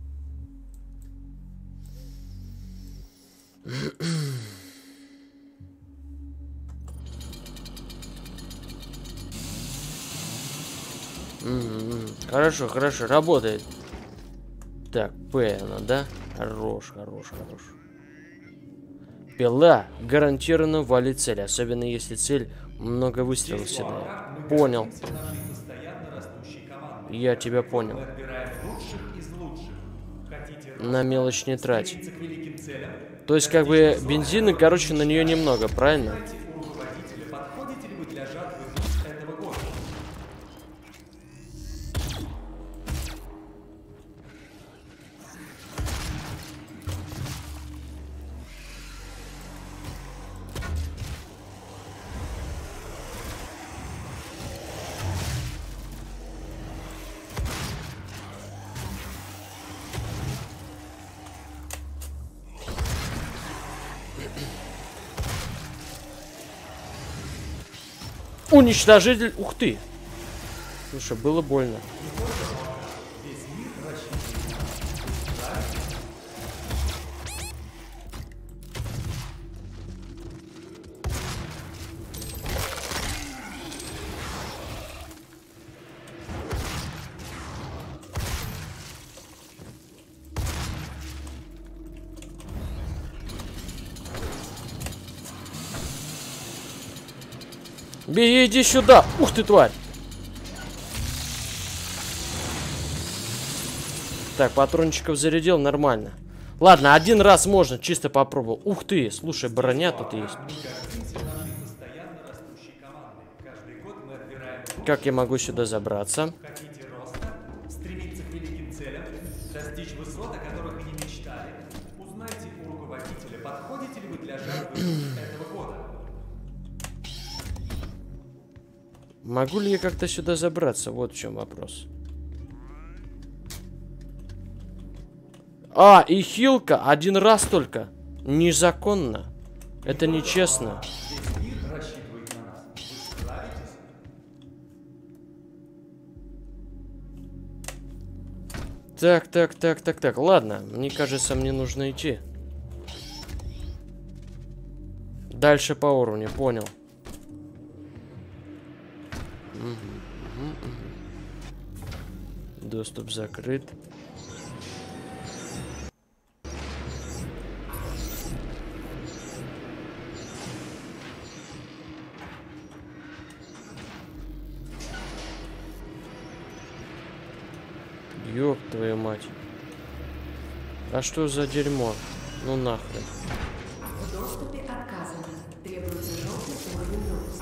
Хорошо, работает. Так, П она, да? Хорош. Пила гарантированно валит цель, особенно если цель много выстрелов седает. Понял. Я тебя понял. На мелочь не трать. То есть, как бы, бензина, короче, на нее немного, правильно? Уничтожитель. Ух ты. Слушай, было больно. Бей, иди сюда. Ух ты, тварь. Так, патрончиков зарядил, нормально. Ладно, один раз можно, чисто попробовал. Ух ты, слушай, броня тут есть. Как я могу сюда забраться? Стремиться к великим целям, достичь высот, о которых и не мечтали. Узнайте у руководителя, подходите ли вы для жертвы этого года. Могу ли я как-то сюда забраться? Вот в чем вопрос. А, и хилка один раз только. Незаконно. Это нечестно. Весь мир рассчитывает на нас. Вы справитесь? Так. Ладно, мне кажется, мне нужно идти. Дальше по уровню, понял. Доступ закрыт. Ёб твою мать. А что за дерьмо? Ну нахрен. В доступе отказано. Требуется желтый уровень допуска.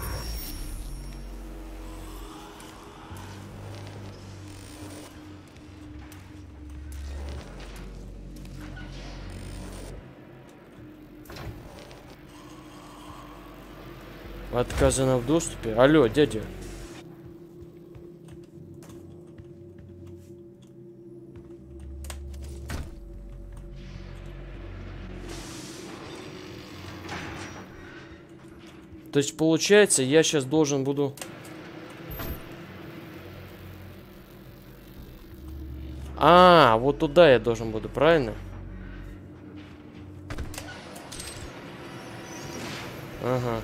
Отказано в доступе. Алло, дядя. То есть, получается, я сейчас должен буду... А, вот туда я должен буду, правильно? Ага.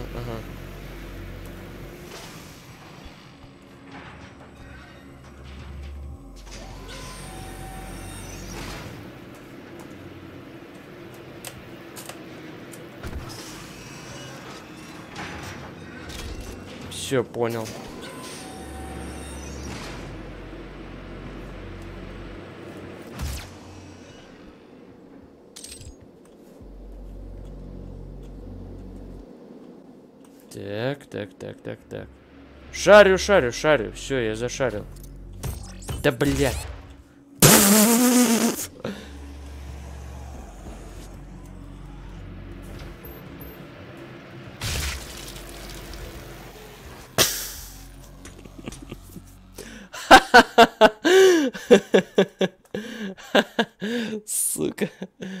Все, понял. Так. Шарю. Все, я зашарил. Да, блядь. Сука.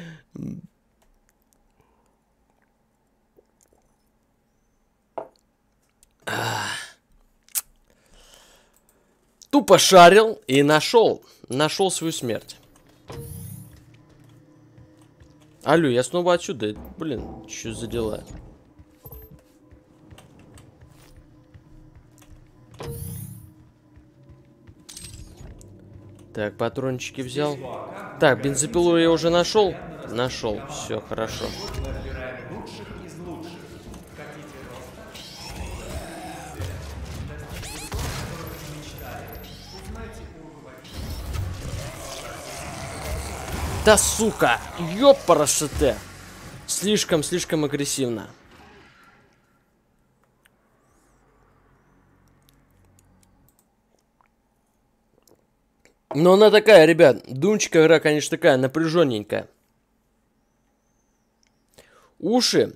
Тупо шарил и нашел свою смерть. Алло, я снова отсюда. Блин, что за дела? Так, патрончики взял. Так, бензопилу я уже нашел. Все, хорошо. лучших из лучших. Хотите роста? Достичь высот, о которых вы мечтали. Узнайте у руководителя. Да сука! Ёпарашите! Слишком агрессивно. Но она такая, ребят, Думчик игра, конечно, такая напряженненькая. Уши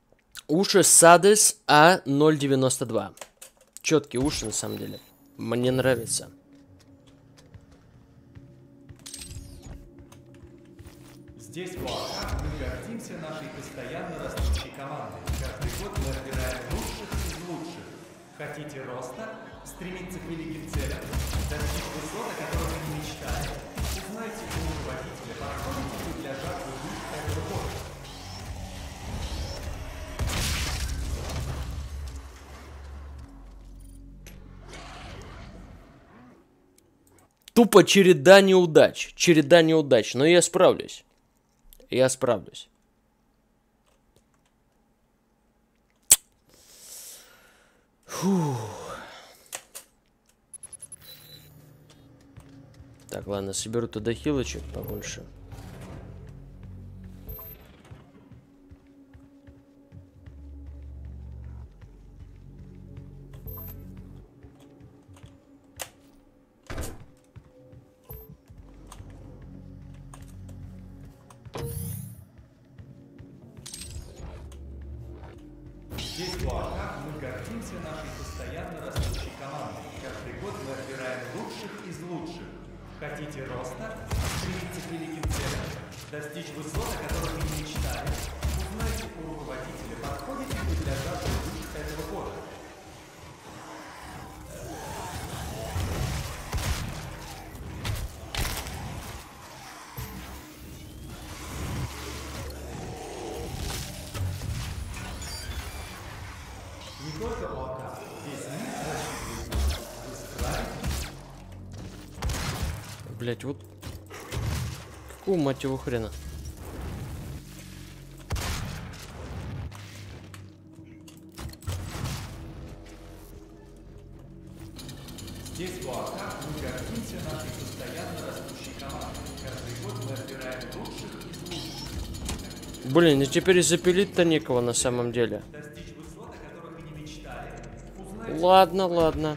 Садес А092. Четкие уши, на самом деле. Мне нравится. Здесь в ОАК мы гордимся нашей постоянно растущей командой. Каждый год мы отбираем лучших из лучших. Хотите роста? Стремиться к великим целям? Достичь высот, о которых вы не мечтали? Узнайте у руководителя, подходите вы для жатвы душ этого года. Тупо череда неудач. Череда неудач. Но я справлюсь. Я справлюсь. Фух. Так, ладно, соберу туда хилочек побольше. Здесь в ОАК мы гордимся нашей постоянно растущей командой. Каждый год мы отбираем лучших из лучших. Хотите роста? Стремиться к великим целям? Достичь высот, о которых вы не мечтали? Узнайте у руководителя, подходите вы для жатвы душ этого года. Не только ОАК, весь мир рассчитывает. Вы справитесь? Блять, вот. Какого, мать его, хрена? Здесь в ОАК мы гордимся нашей постоянно растущей командой. Каждый год мы отбираем лучших из лучших. Блин, и теперь запилить-то некого на самом деле. Достичь высот, о которых вы не мечтали. Узнайте. Ладно, ладно.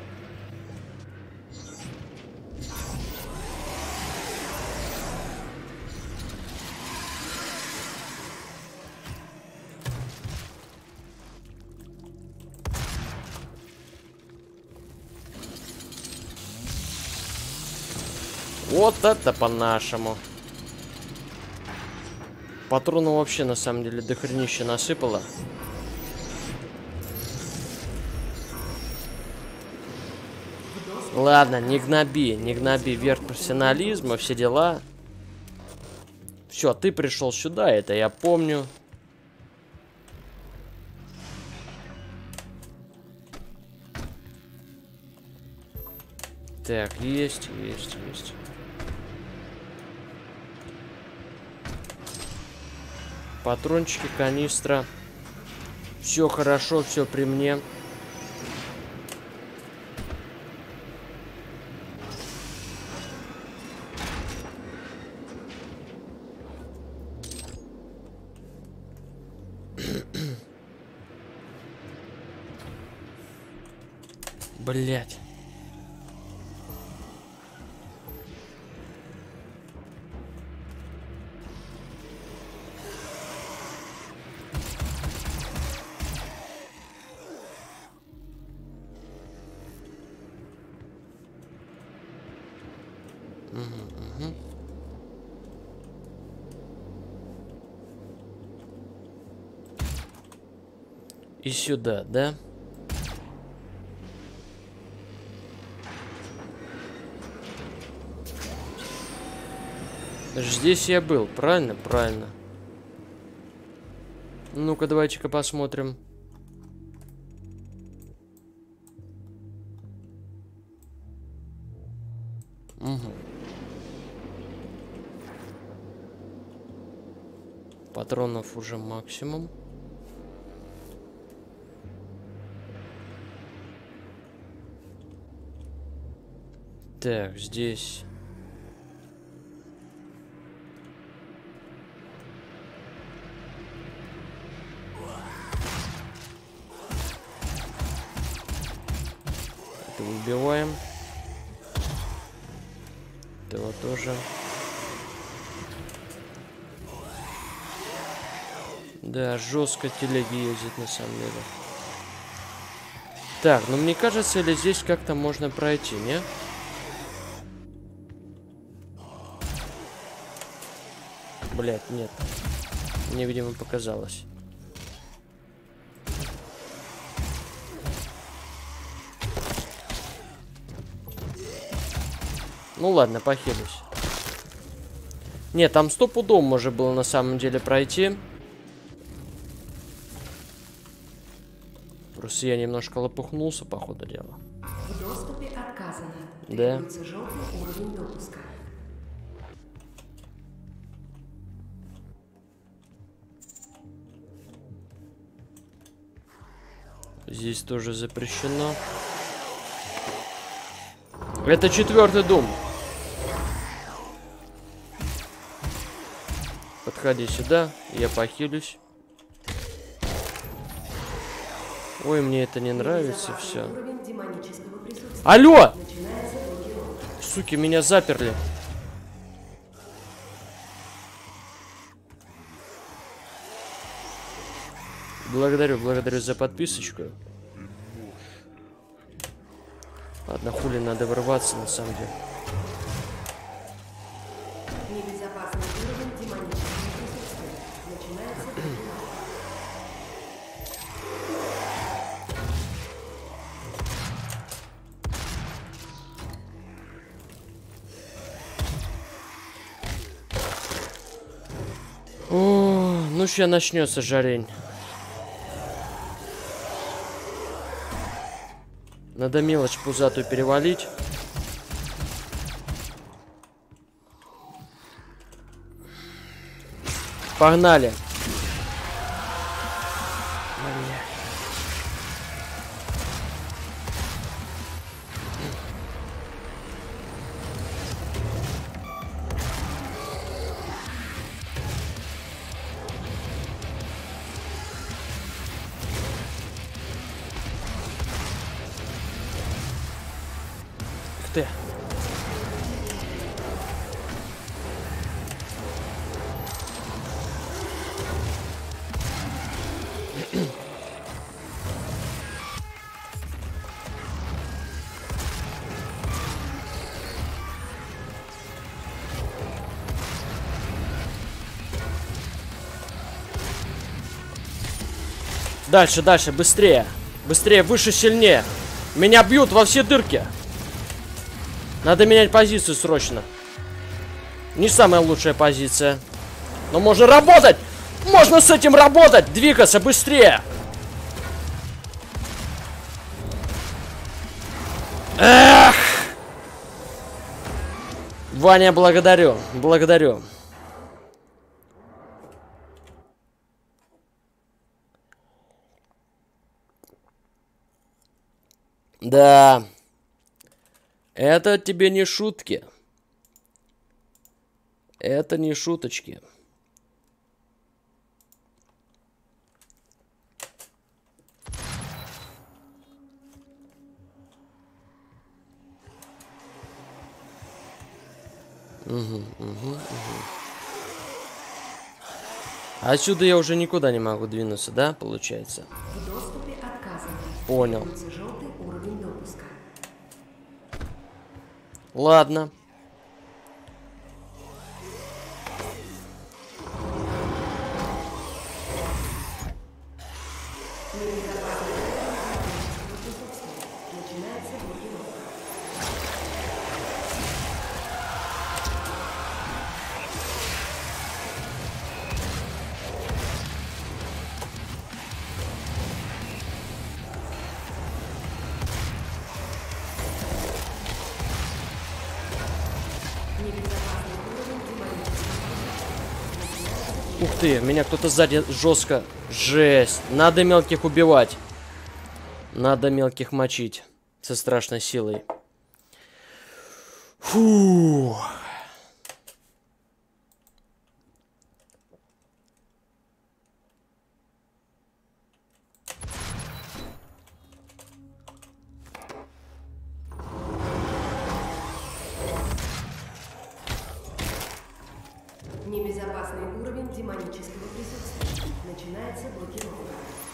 Вот это по-нашему. Патронов вообще на самом деле дохренища насыпало. Ладно, не гноби, верх профессионализма, все дела. Все, ты пришел сюда, это я помню. Так, есть. Патрончики, канистра. Все хорошо, все при мне. Блять. И сюда, да? Здесь я был, правильно? Правильно. Ну-ка, давайте-ка посмотрим. Угу. Патронов уже максимум. Так, здесь... Это убиваем. Этого тоже. Да, жестко телеги ездит на самом деле. Так, ну мне кажется, или здесь как-то можно пройти, не? Блять, нет. Мне, видимо, показалось. Ну ладно, похилюсь. Нет, там стопудово можно было на самом деле пройти. Просто я немножко лопухнулся, по ходу дела. В доступе отказано. Да. Требуется желтый уровень допуска. Здесь тоже запрещено. Это 4-й дом. Подходи сюда, я похилюсь. Ой, мне это не нравится, все. Уровень демонического присутствия. Алло! Начинается блокировка. Суки, меня заперли. Благодарю за подписочку. Ладно, хули надо врываться на самом деле. Небезопасный уровень демонического присутствия. Начинается блокировка. О, ну сейчас начнется жарень. Надо мелочь пузатую перевалить. Погнали. Ух ты. Дальше, дальше, быстрее. Быстрее, выше, сильнее. Меня бьют во все дырки. Надо менять позицию срочно. Не самая лучшая позиция. Но можно работать. Можно с этим работать. Двигаться быстрее. Эх! Ваня, благодарю. Благодарю. Да. Это тебе не шутки. Это не шуточки. Отсюда я уже никуда не могу двинуться, да, получается? В доступе отказано. Понял. Требуется желтый уровень допуска. Ладно. Начинается блокировка. ты, меня кто-то сзади жестко. Жесть. Надо мелких убивать. Надо мелких мочить. Со страшной силой. Фу. Небезопасный уровень демонического присутствия. Начинается блокировка.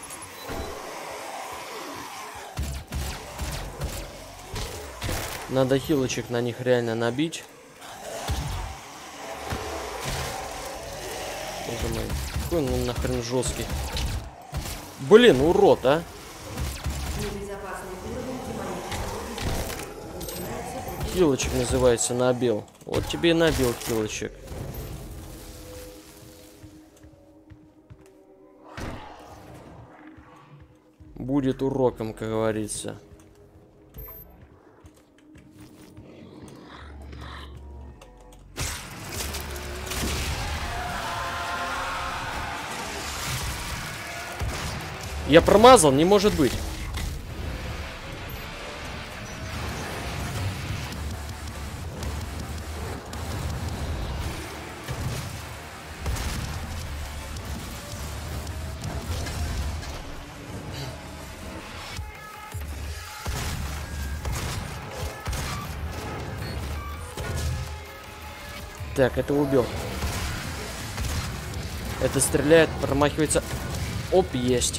Надо хилочек на них реально набить. Боже мой. Какой он нахрен жесткий. Блин, урод, а. Небезопасный уровень демонического присутствия. Начинается блокировка. Хилочек называется, набил. Вот тебе и набил хилочек. Будет уроком, как говорится. Я промазал, не может быть. Так, это убил. Это стреляет, промахивается. Оп, есть.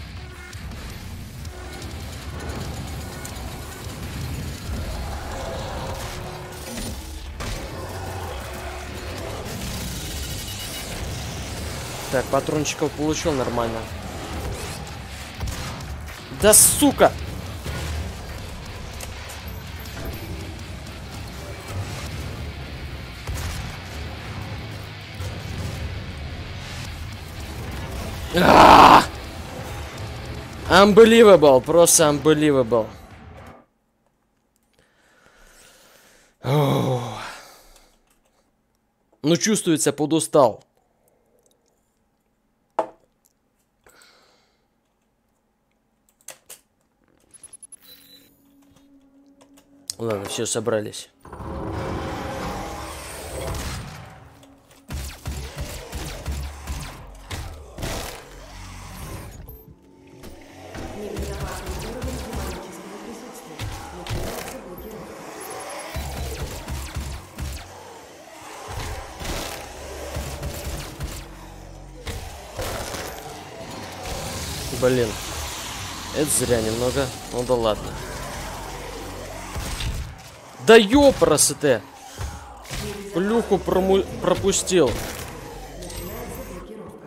Так, патрончиков получил нормально. Да сука! Unbelievable, просто unbelievable. Ну, чувствуется, подустал. Ладно, все, собрались. Небезопасный уровень демонического присутствия. Начинается блокировка. Блин. Это зря немного. Ну да ладно. Да ёпросоте! Плюху пропустил. Начинается блокировка.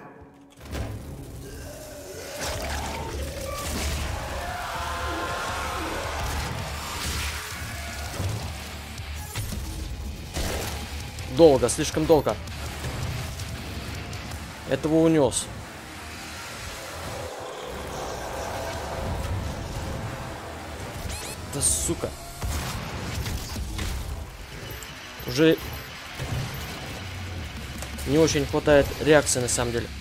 Долго, слишком долго. Этого унес. Да сука. Уже не очень хватает реакции на самом деле.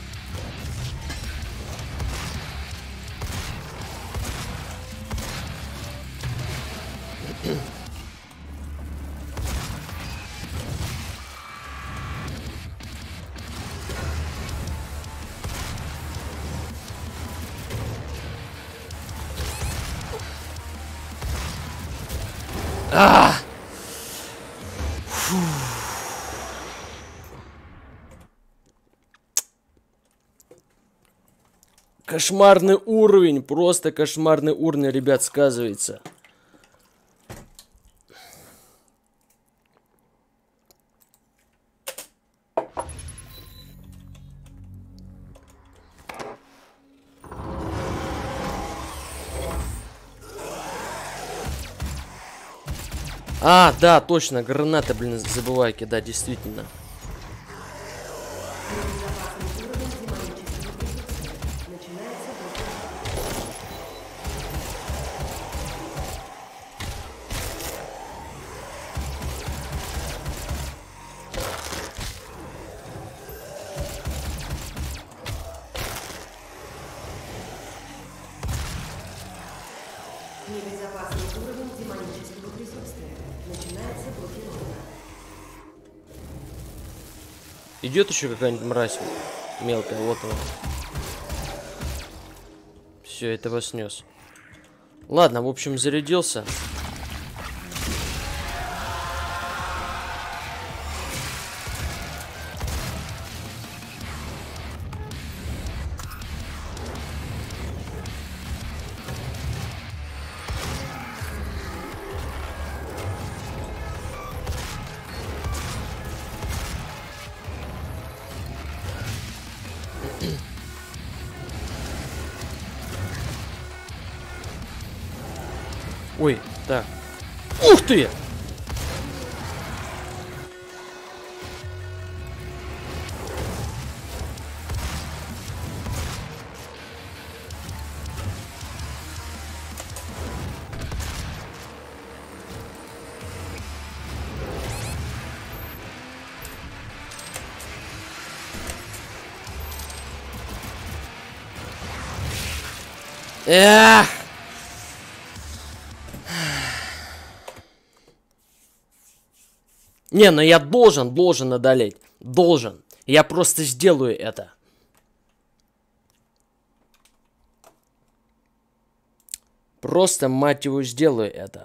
Кошмарный уровень, просто кошмарный уровень, ребят, сказывается. А, да, точно, гранаты, блин, забываю кидать, действительно. Небезопасный уровень демонического присутствия. Начинается блокировка. Идет еще какая-нибудь мразь мелкая, вот он. Все, этого снес. Ладно, в общем, зарядился. Ой, так. Ух ты! Эх! Не, ну я должен одолеть. Должен. Я просто сделаю это. Просто, мать его, сделаю это.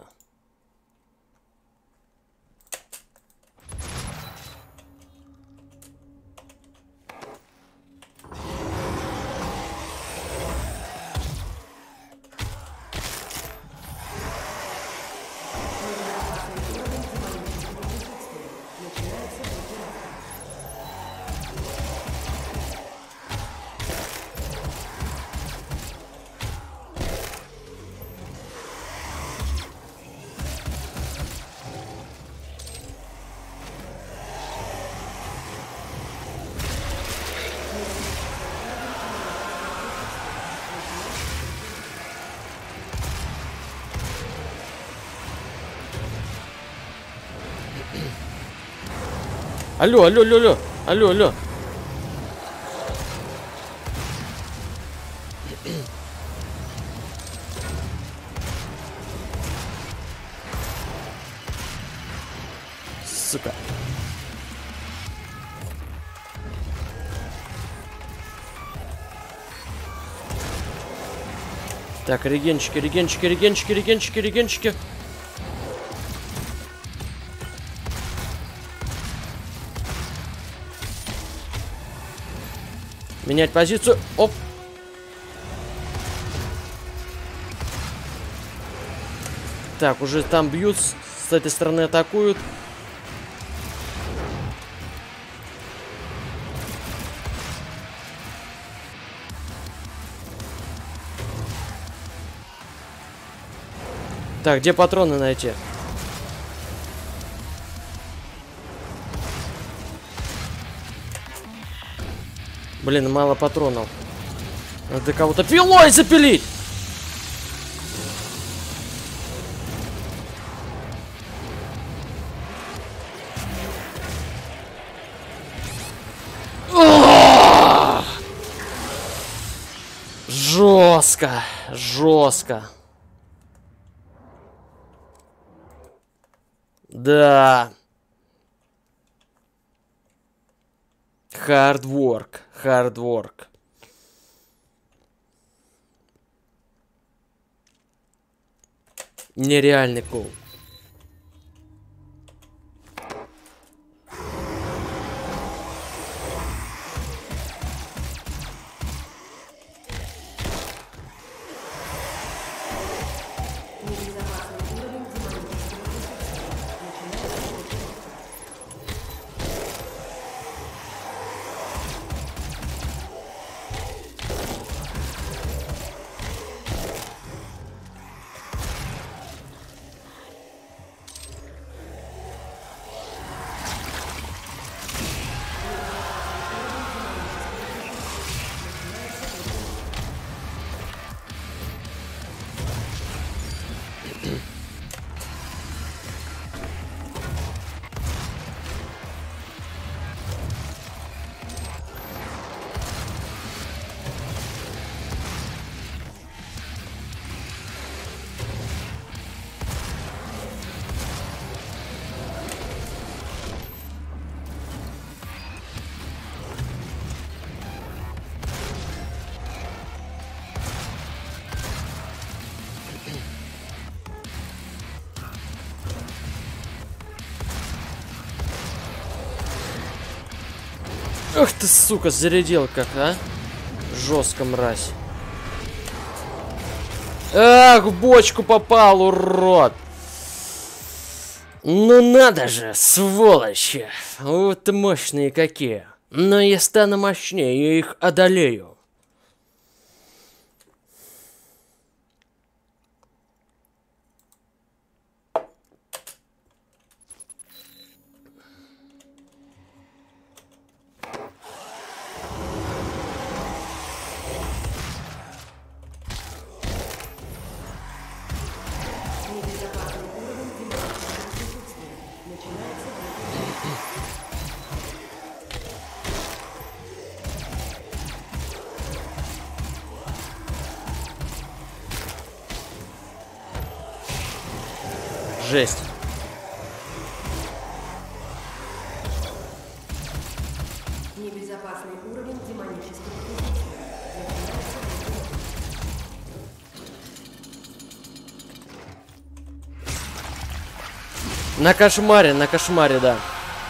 Алло, алло, алло, алло, алло, алло. Сука. Так, регенчики, регенчики, регенчики, регенчики, регенчики. Менять позицию. Оп. Так, уже там бьют. С этой стороны атакуют. Так, где патроны найти? Блин, мало патронов. Надо кого-то пилой запилить! Жестко, жестко. Да. Hard work, hard work. Нереальный кул. Ах ты, сука, зарядил как, а? Жестко, мразь. Ах, в бочку попал, урод. Ну надо же, сволочи. Вот мощные какие. Но я стану мощнее, я их одолею. Жесть. Небезопасный уровень демонического присутствия. На кошмаре, да.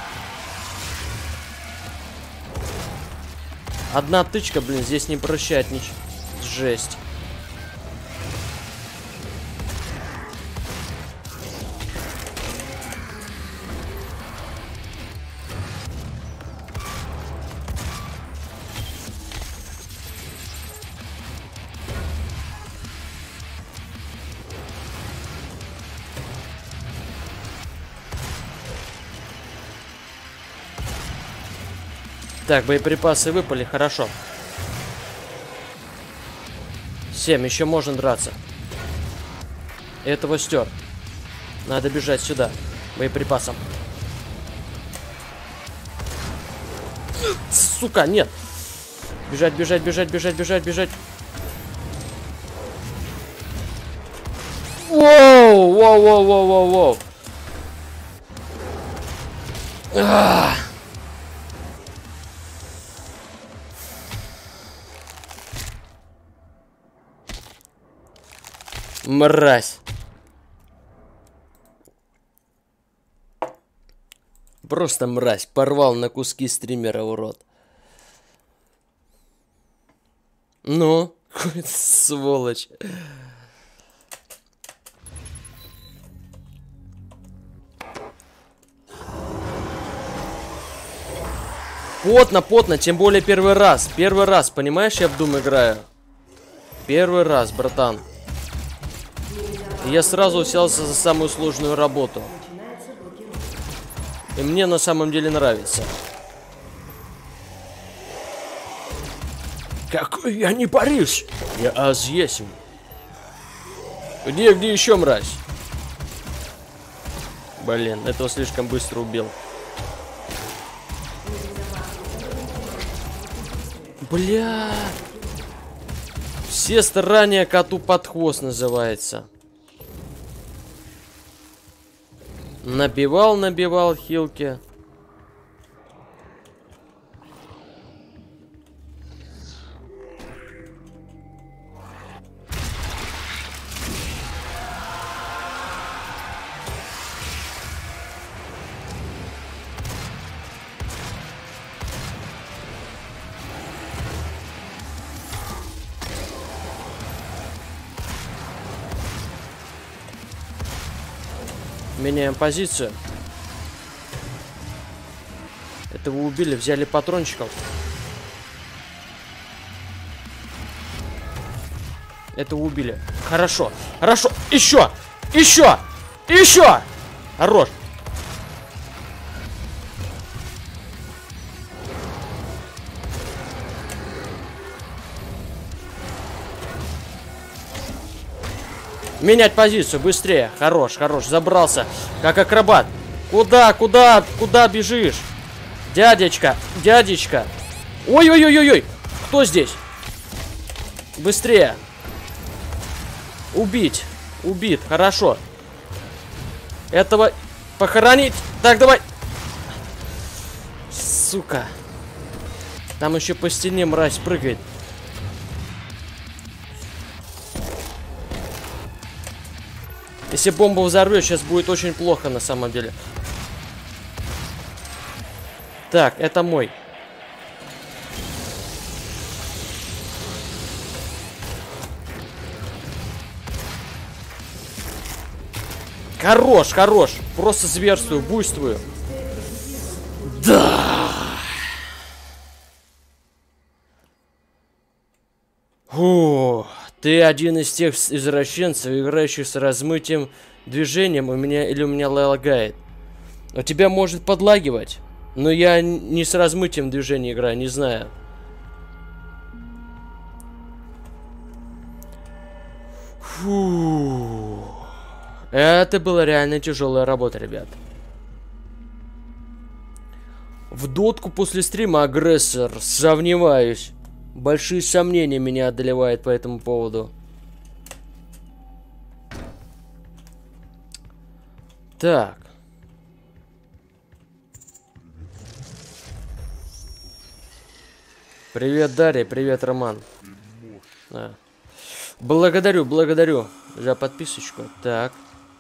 Одна тычка, блин, здесь не прощает ничего. Жесть. Так, боеприпасы выпали, хорошо. 7, еще можно драться. Этого стер. Надо бежать сюда. Боеприпасом. Сука, нет. Бежать, бежать, бежать, бежать, бежать, бежать. Воу, воу, воу, воу, воу, воу. Мразь. Просто мразь. Порвал на куски стримера, урод. Ну, сволочь. Потно, потно, тем более первый раз. Первый раз, понимаешь, я в Doom играю. Первый раз, братан. И я сразу уселся за самую сложную работу. И мне на самом деле нравится. Какой я не Париж! Я аз есть. Где еще мразь? Блин, этого слишком быстро убил. Бля. Все старания коту под хвост называется. Набивал хилки. Меняем позицию. Этого убили, взяли патрончиков. Этого убили. Хорошо, хорошо. Еще, еще, еще. Хорош. Менять позицию, быстрее. Хорош, хорош, забрался. Как акробат. Куда бежишь? Дядечка, дядечка. Ой-ой-ой-ой-ой. Кто здесь? Быстрее. Убить. Убит, хорошо. Этого похоронить. Так, давай. Сука. Там еще по стене мразь прыгает. Если бомбу взорвет, сейчас будет очень плохо на самом деле. Так, это мой. Хорош, хорош. Просто зверствую, буйствую. Да. Фу. Ты один из тех извращенцев, играющих с размытым движением, у меня лагает. У тебя может подлагивать, но я не с размытием движения играю, не знаю. Фу. Это была реально тяжелая работа, ребят. В дотку после стрима агрессор, сомневаюсь. Большие сомнения меня одолевают по этому поводу. Так. Привет, Дарья, привет, Роман. А. Благодарю, благодарю за подписочку. Так.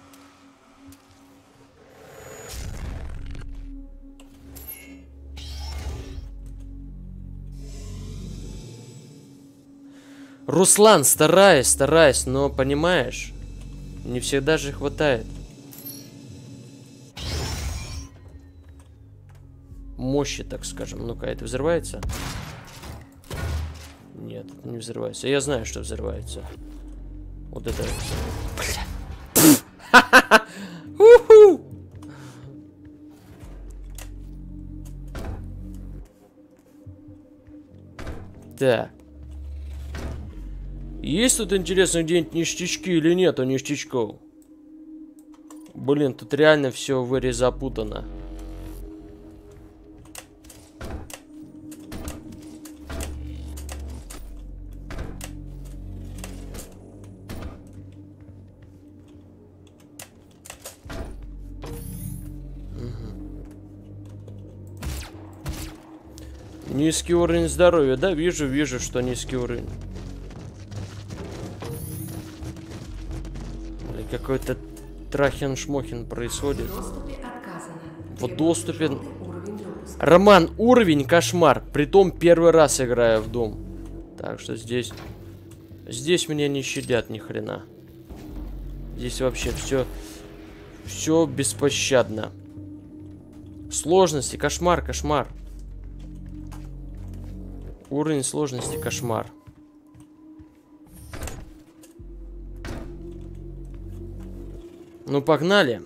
Руслан, стараюсь, но понимаешь, не всегда же хватает. Мощи, так скажем. Ну-ка, это взрывается? Нет, это не взрывается. Я знаю, что взрывается. Вот это. Бля. Так. Есть тут, интересно, где-нибудь ништячки или нету ништячков? Блин, тут реально все в эре запутано. Низкий уровень здоровья, да? Вижу, что низкий уровень. Какой-то трахен-шмохен происходит. В доступе... Роман, уровень кошмар. Притом первый раз играю в Doom. Так что здесь... Здесь меня не щадят ни хрена. Здесь вообще все беспощадно. Сложности, кошмар. Уровень сложности, кошмар. Ну, погнали.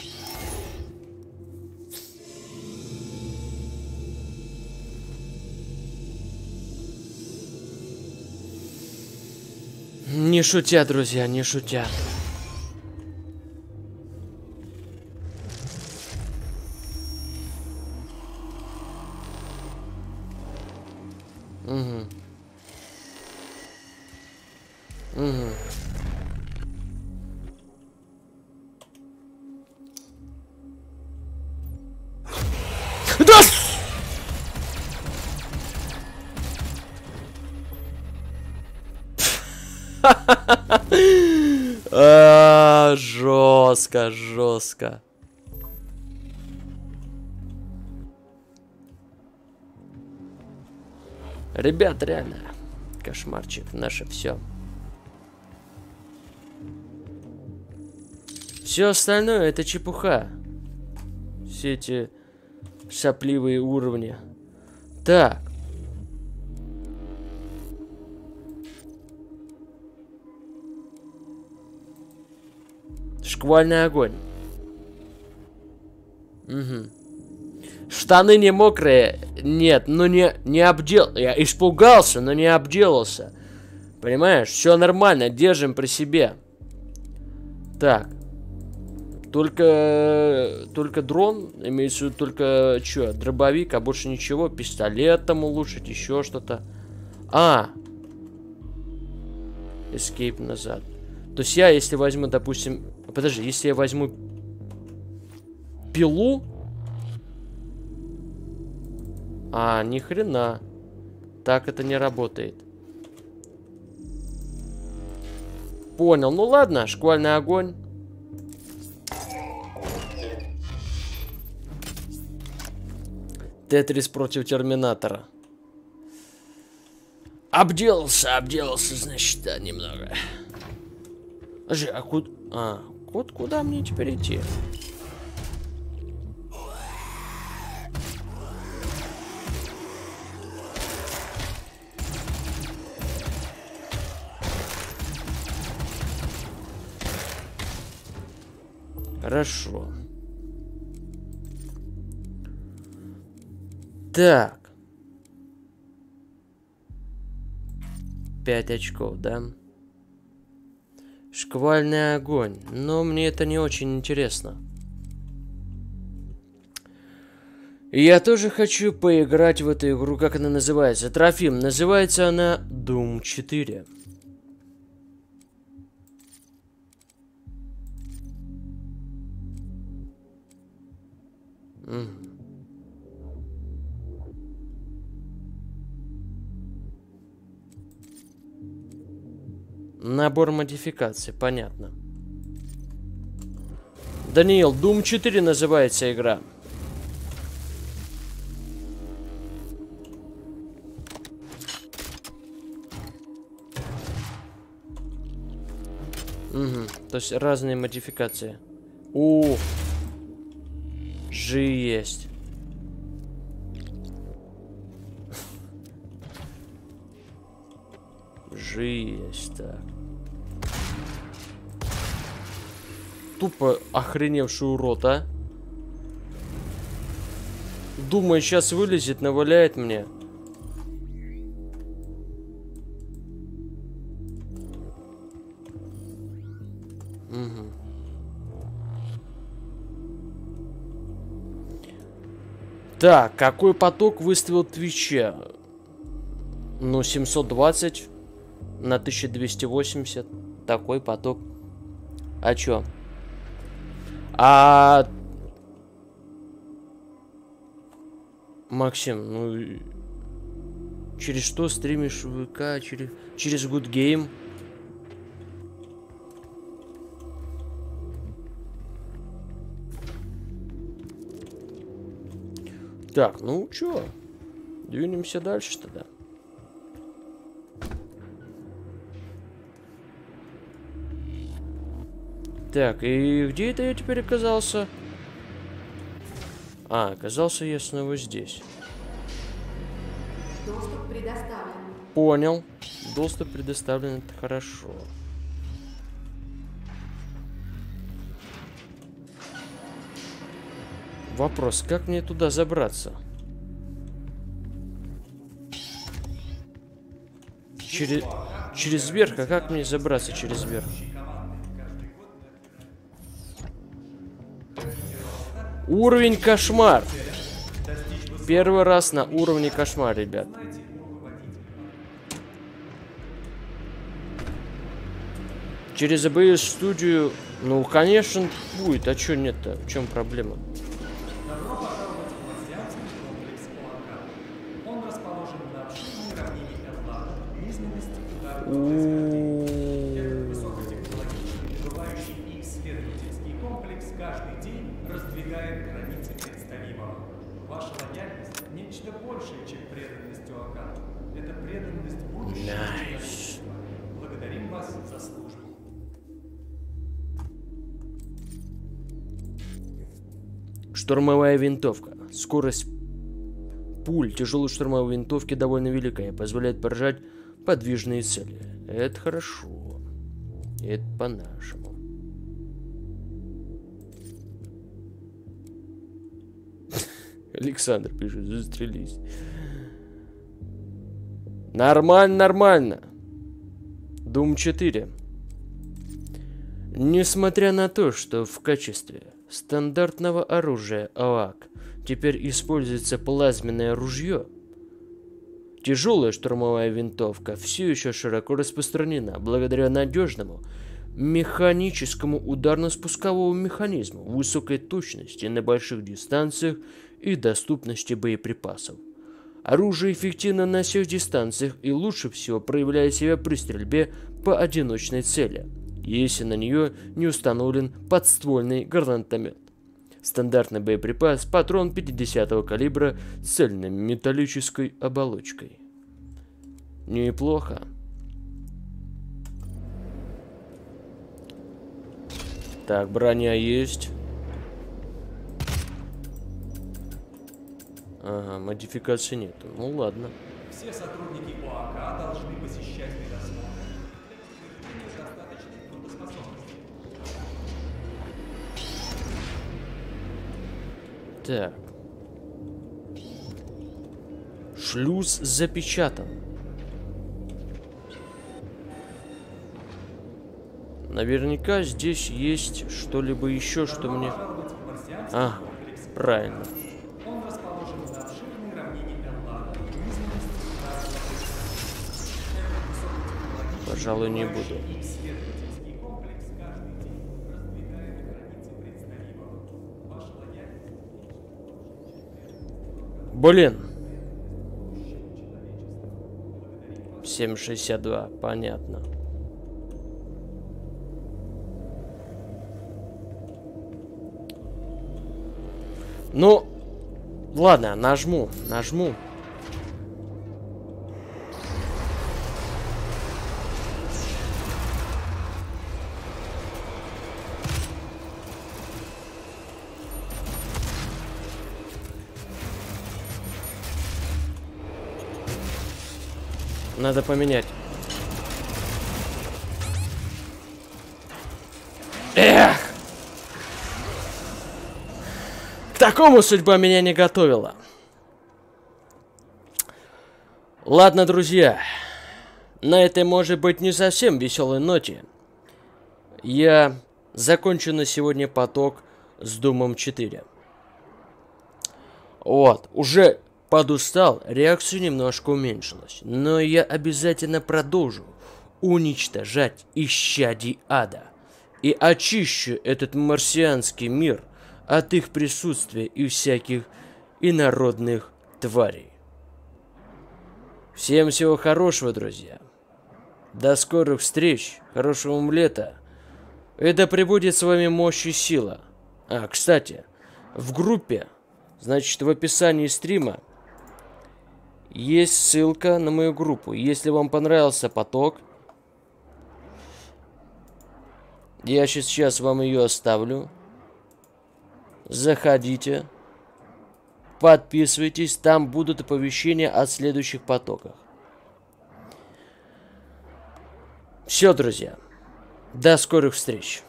Не шутя, друзья, не шутя. Угу. Да! Жестко. Ребят, реально, кошмарчик, наше все. Все остальное это чепуха. Все эти сопливые уровни. Так. Шквальный огонь. Угу. Штаны не мокрые. Нет, ну не обдел. Я испугался, но не обделался. Понимаешь? Все нормально, держим при себе. Так. Только дрон, имеется в виду только что, дробовик, а больше ничего. Пистолет там улучшить, еще что-то. Escape назад. То есть я, если возьму, допустим... Подожди, если я возьму пилу... ни хрена. Так это не работает. Понял. Ну ладно, шквальный огонь. Тетрис против Терминатора. Обделался, значит, да, немного. А Вот куда мне теперь идти? Хорошо. Так. 5 очков, да? Шквальный огонь. Но мне это не очень интересно. И я тоже хочу поиграть в эту игру. Как она называется? Трофим. Называется она Doom 4. Набор модификаций, понятно. Даниил, Doom 4 называется игра. Угу, то есть разные модификации. О, есть. Есть, так. Тупо охреневший урод, а? Думаю, сейчас вылезет, наваляет мне. Угу. Так, какой поток выставил Твича? Ну, 720 на 1280. Такой поток. А чё? Максим, ну... Через что стримишь в ВК? Через Good Game? Так, ну чё? Двинемся дальше тогда. Так, и где это я теперь оказался? А, оказался я снова здесь. Доступ предоставлен. Понял. Доступ предоставлен, это хорошо. Вопрос, как мне туда забраться? Через верх, а как мне забраться через верх? Уровень кошмар. Первый раз на уровне кошмар, ребят. Через ABS студию, ну, конечно, будет. А чё нет-то? В чем проблема? Добро пожаловать в марсианский комплекс ОАК. Он расположен на обширной равнине Эллада. Низменность ударного высокотехнологичный, добывающий и исследовательский комплекс каждый день раздвигает границы представимого. Ваша лояльность – нечто большее, чем преданность ОАК. Это преданность будущему человечества. Благодарим вас за службу. Штурмовая винтовка. Скорость пуль тяжелой штурмовой винтовки довольно великая, позволяет поражать подвижные цели. Это хорошо. Это по-нашему. Александр пишет, застрелись. Нормально, нормально. Doom 4. Несмотря на то, что в качестве стандартного оружия ОАК теперь используется плазменное ружье, тяжелая штурмовая винтовка все еще широко распространена благодаря надежному механическому ударно-спусковому механизму, высокой точности на больших дистанциях и доступности боеприпасов. Оружие эффективно на всех дистанциях и лучше всего проявляет себя при стрельбе по одиночной цели, если на нее не установлен подствольный гранатомет. Стандартный боеприпас, патрон 50-го калибра с цельной металлической оболочкой. Неплохо. Так, броня есть. Ага, модификации нет. Ну ладно. Все сотрудники ОАК должны посещать медосмотр. Недостаточной трудоспособности. Так. Шлюз запечатан. Наверняка здесь есть что-либо еще, что мне... Ага, правильно. Он расположен на обширной равнине Эллада. Пожалуй, не буду. Исследовательский комплекс каждый день раздвигает границы представимого. Ваш лояльный. Блин. 7,62, понятно. Ну, ладно, нажму. Надо поменять. Эх! К такому судьба меня не готовила. Ладно, друзья. На этой, может быть, не совсем веселой ноте я закончу на сегодня поток с Думом 4. Вот, уже подустал, реакция немножко уменьшилась. Но я обязательно продолжу уничтожать исчадий ада. И очищу этот марсианский мир от их присутствия и всяких инородных тварей. Всем всего хорошего, друзья. До скорых встреч, хорошего вам лета. И да пребудет с вами мощь и сила. А, кстати, в группе, значит, в описании стрима есть ссылка на мою группу. Если вам понравился поток, я сейчас вам ее оставлю. Заходите, подписывайтесь, там будут оповещения о следующих потоках. Все, друзья, до скорых встреч.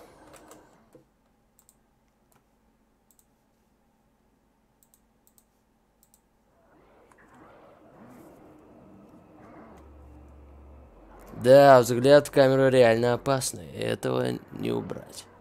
Да, взгляд в камеру реально опасный, этого не убрать.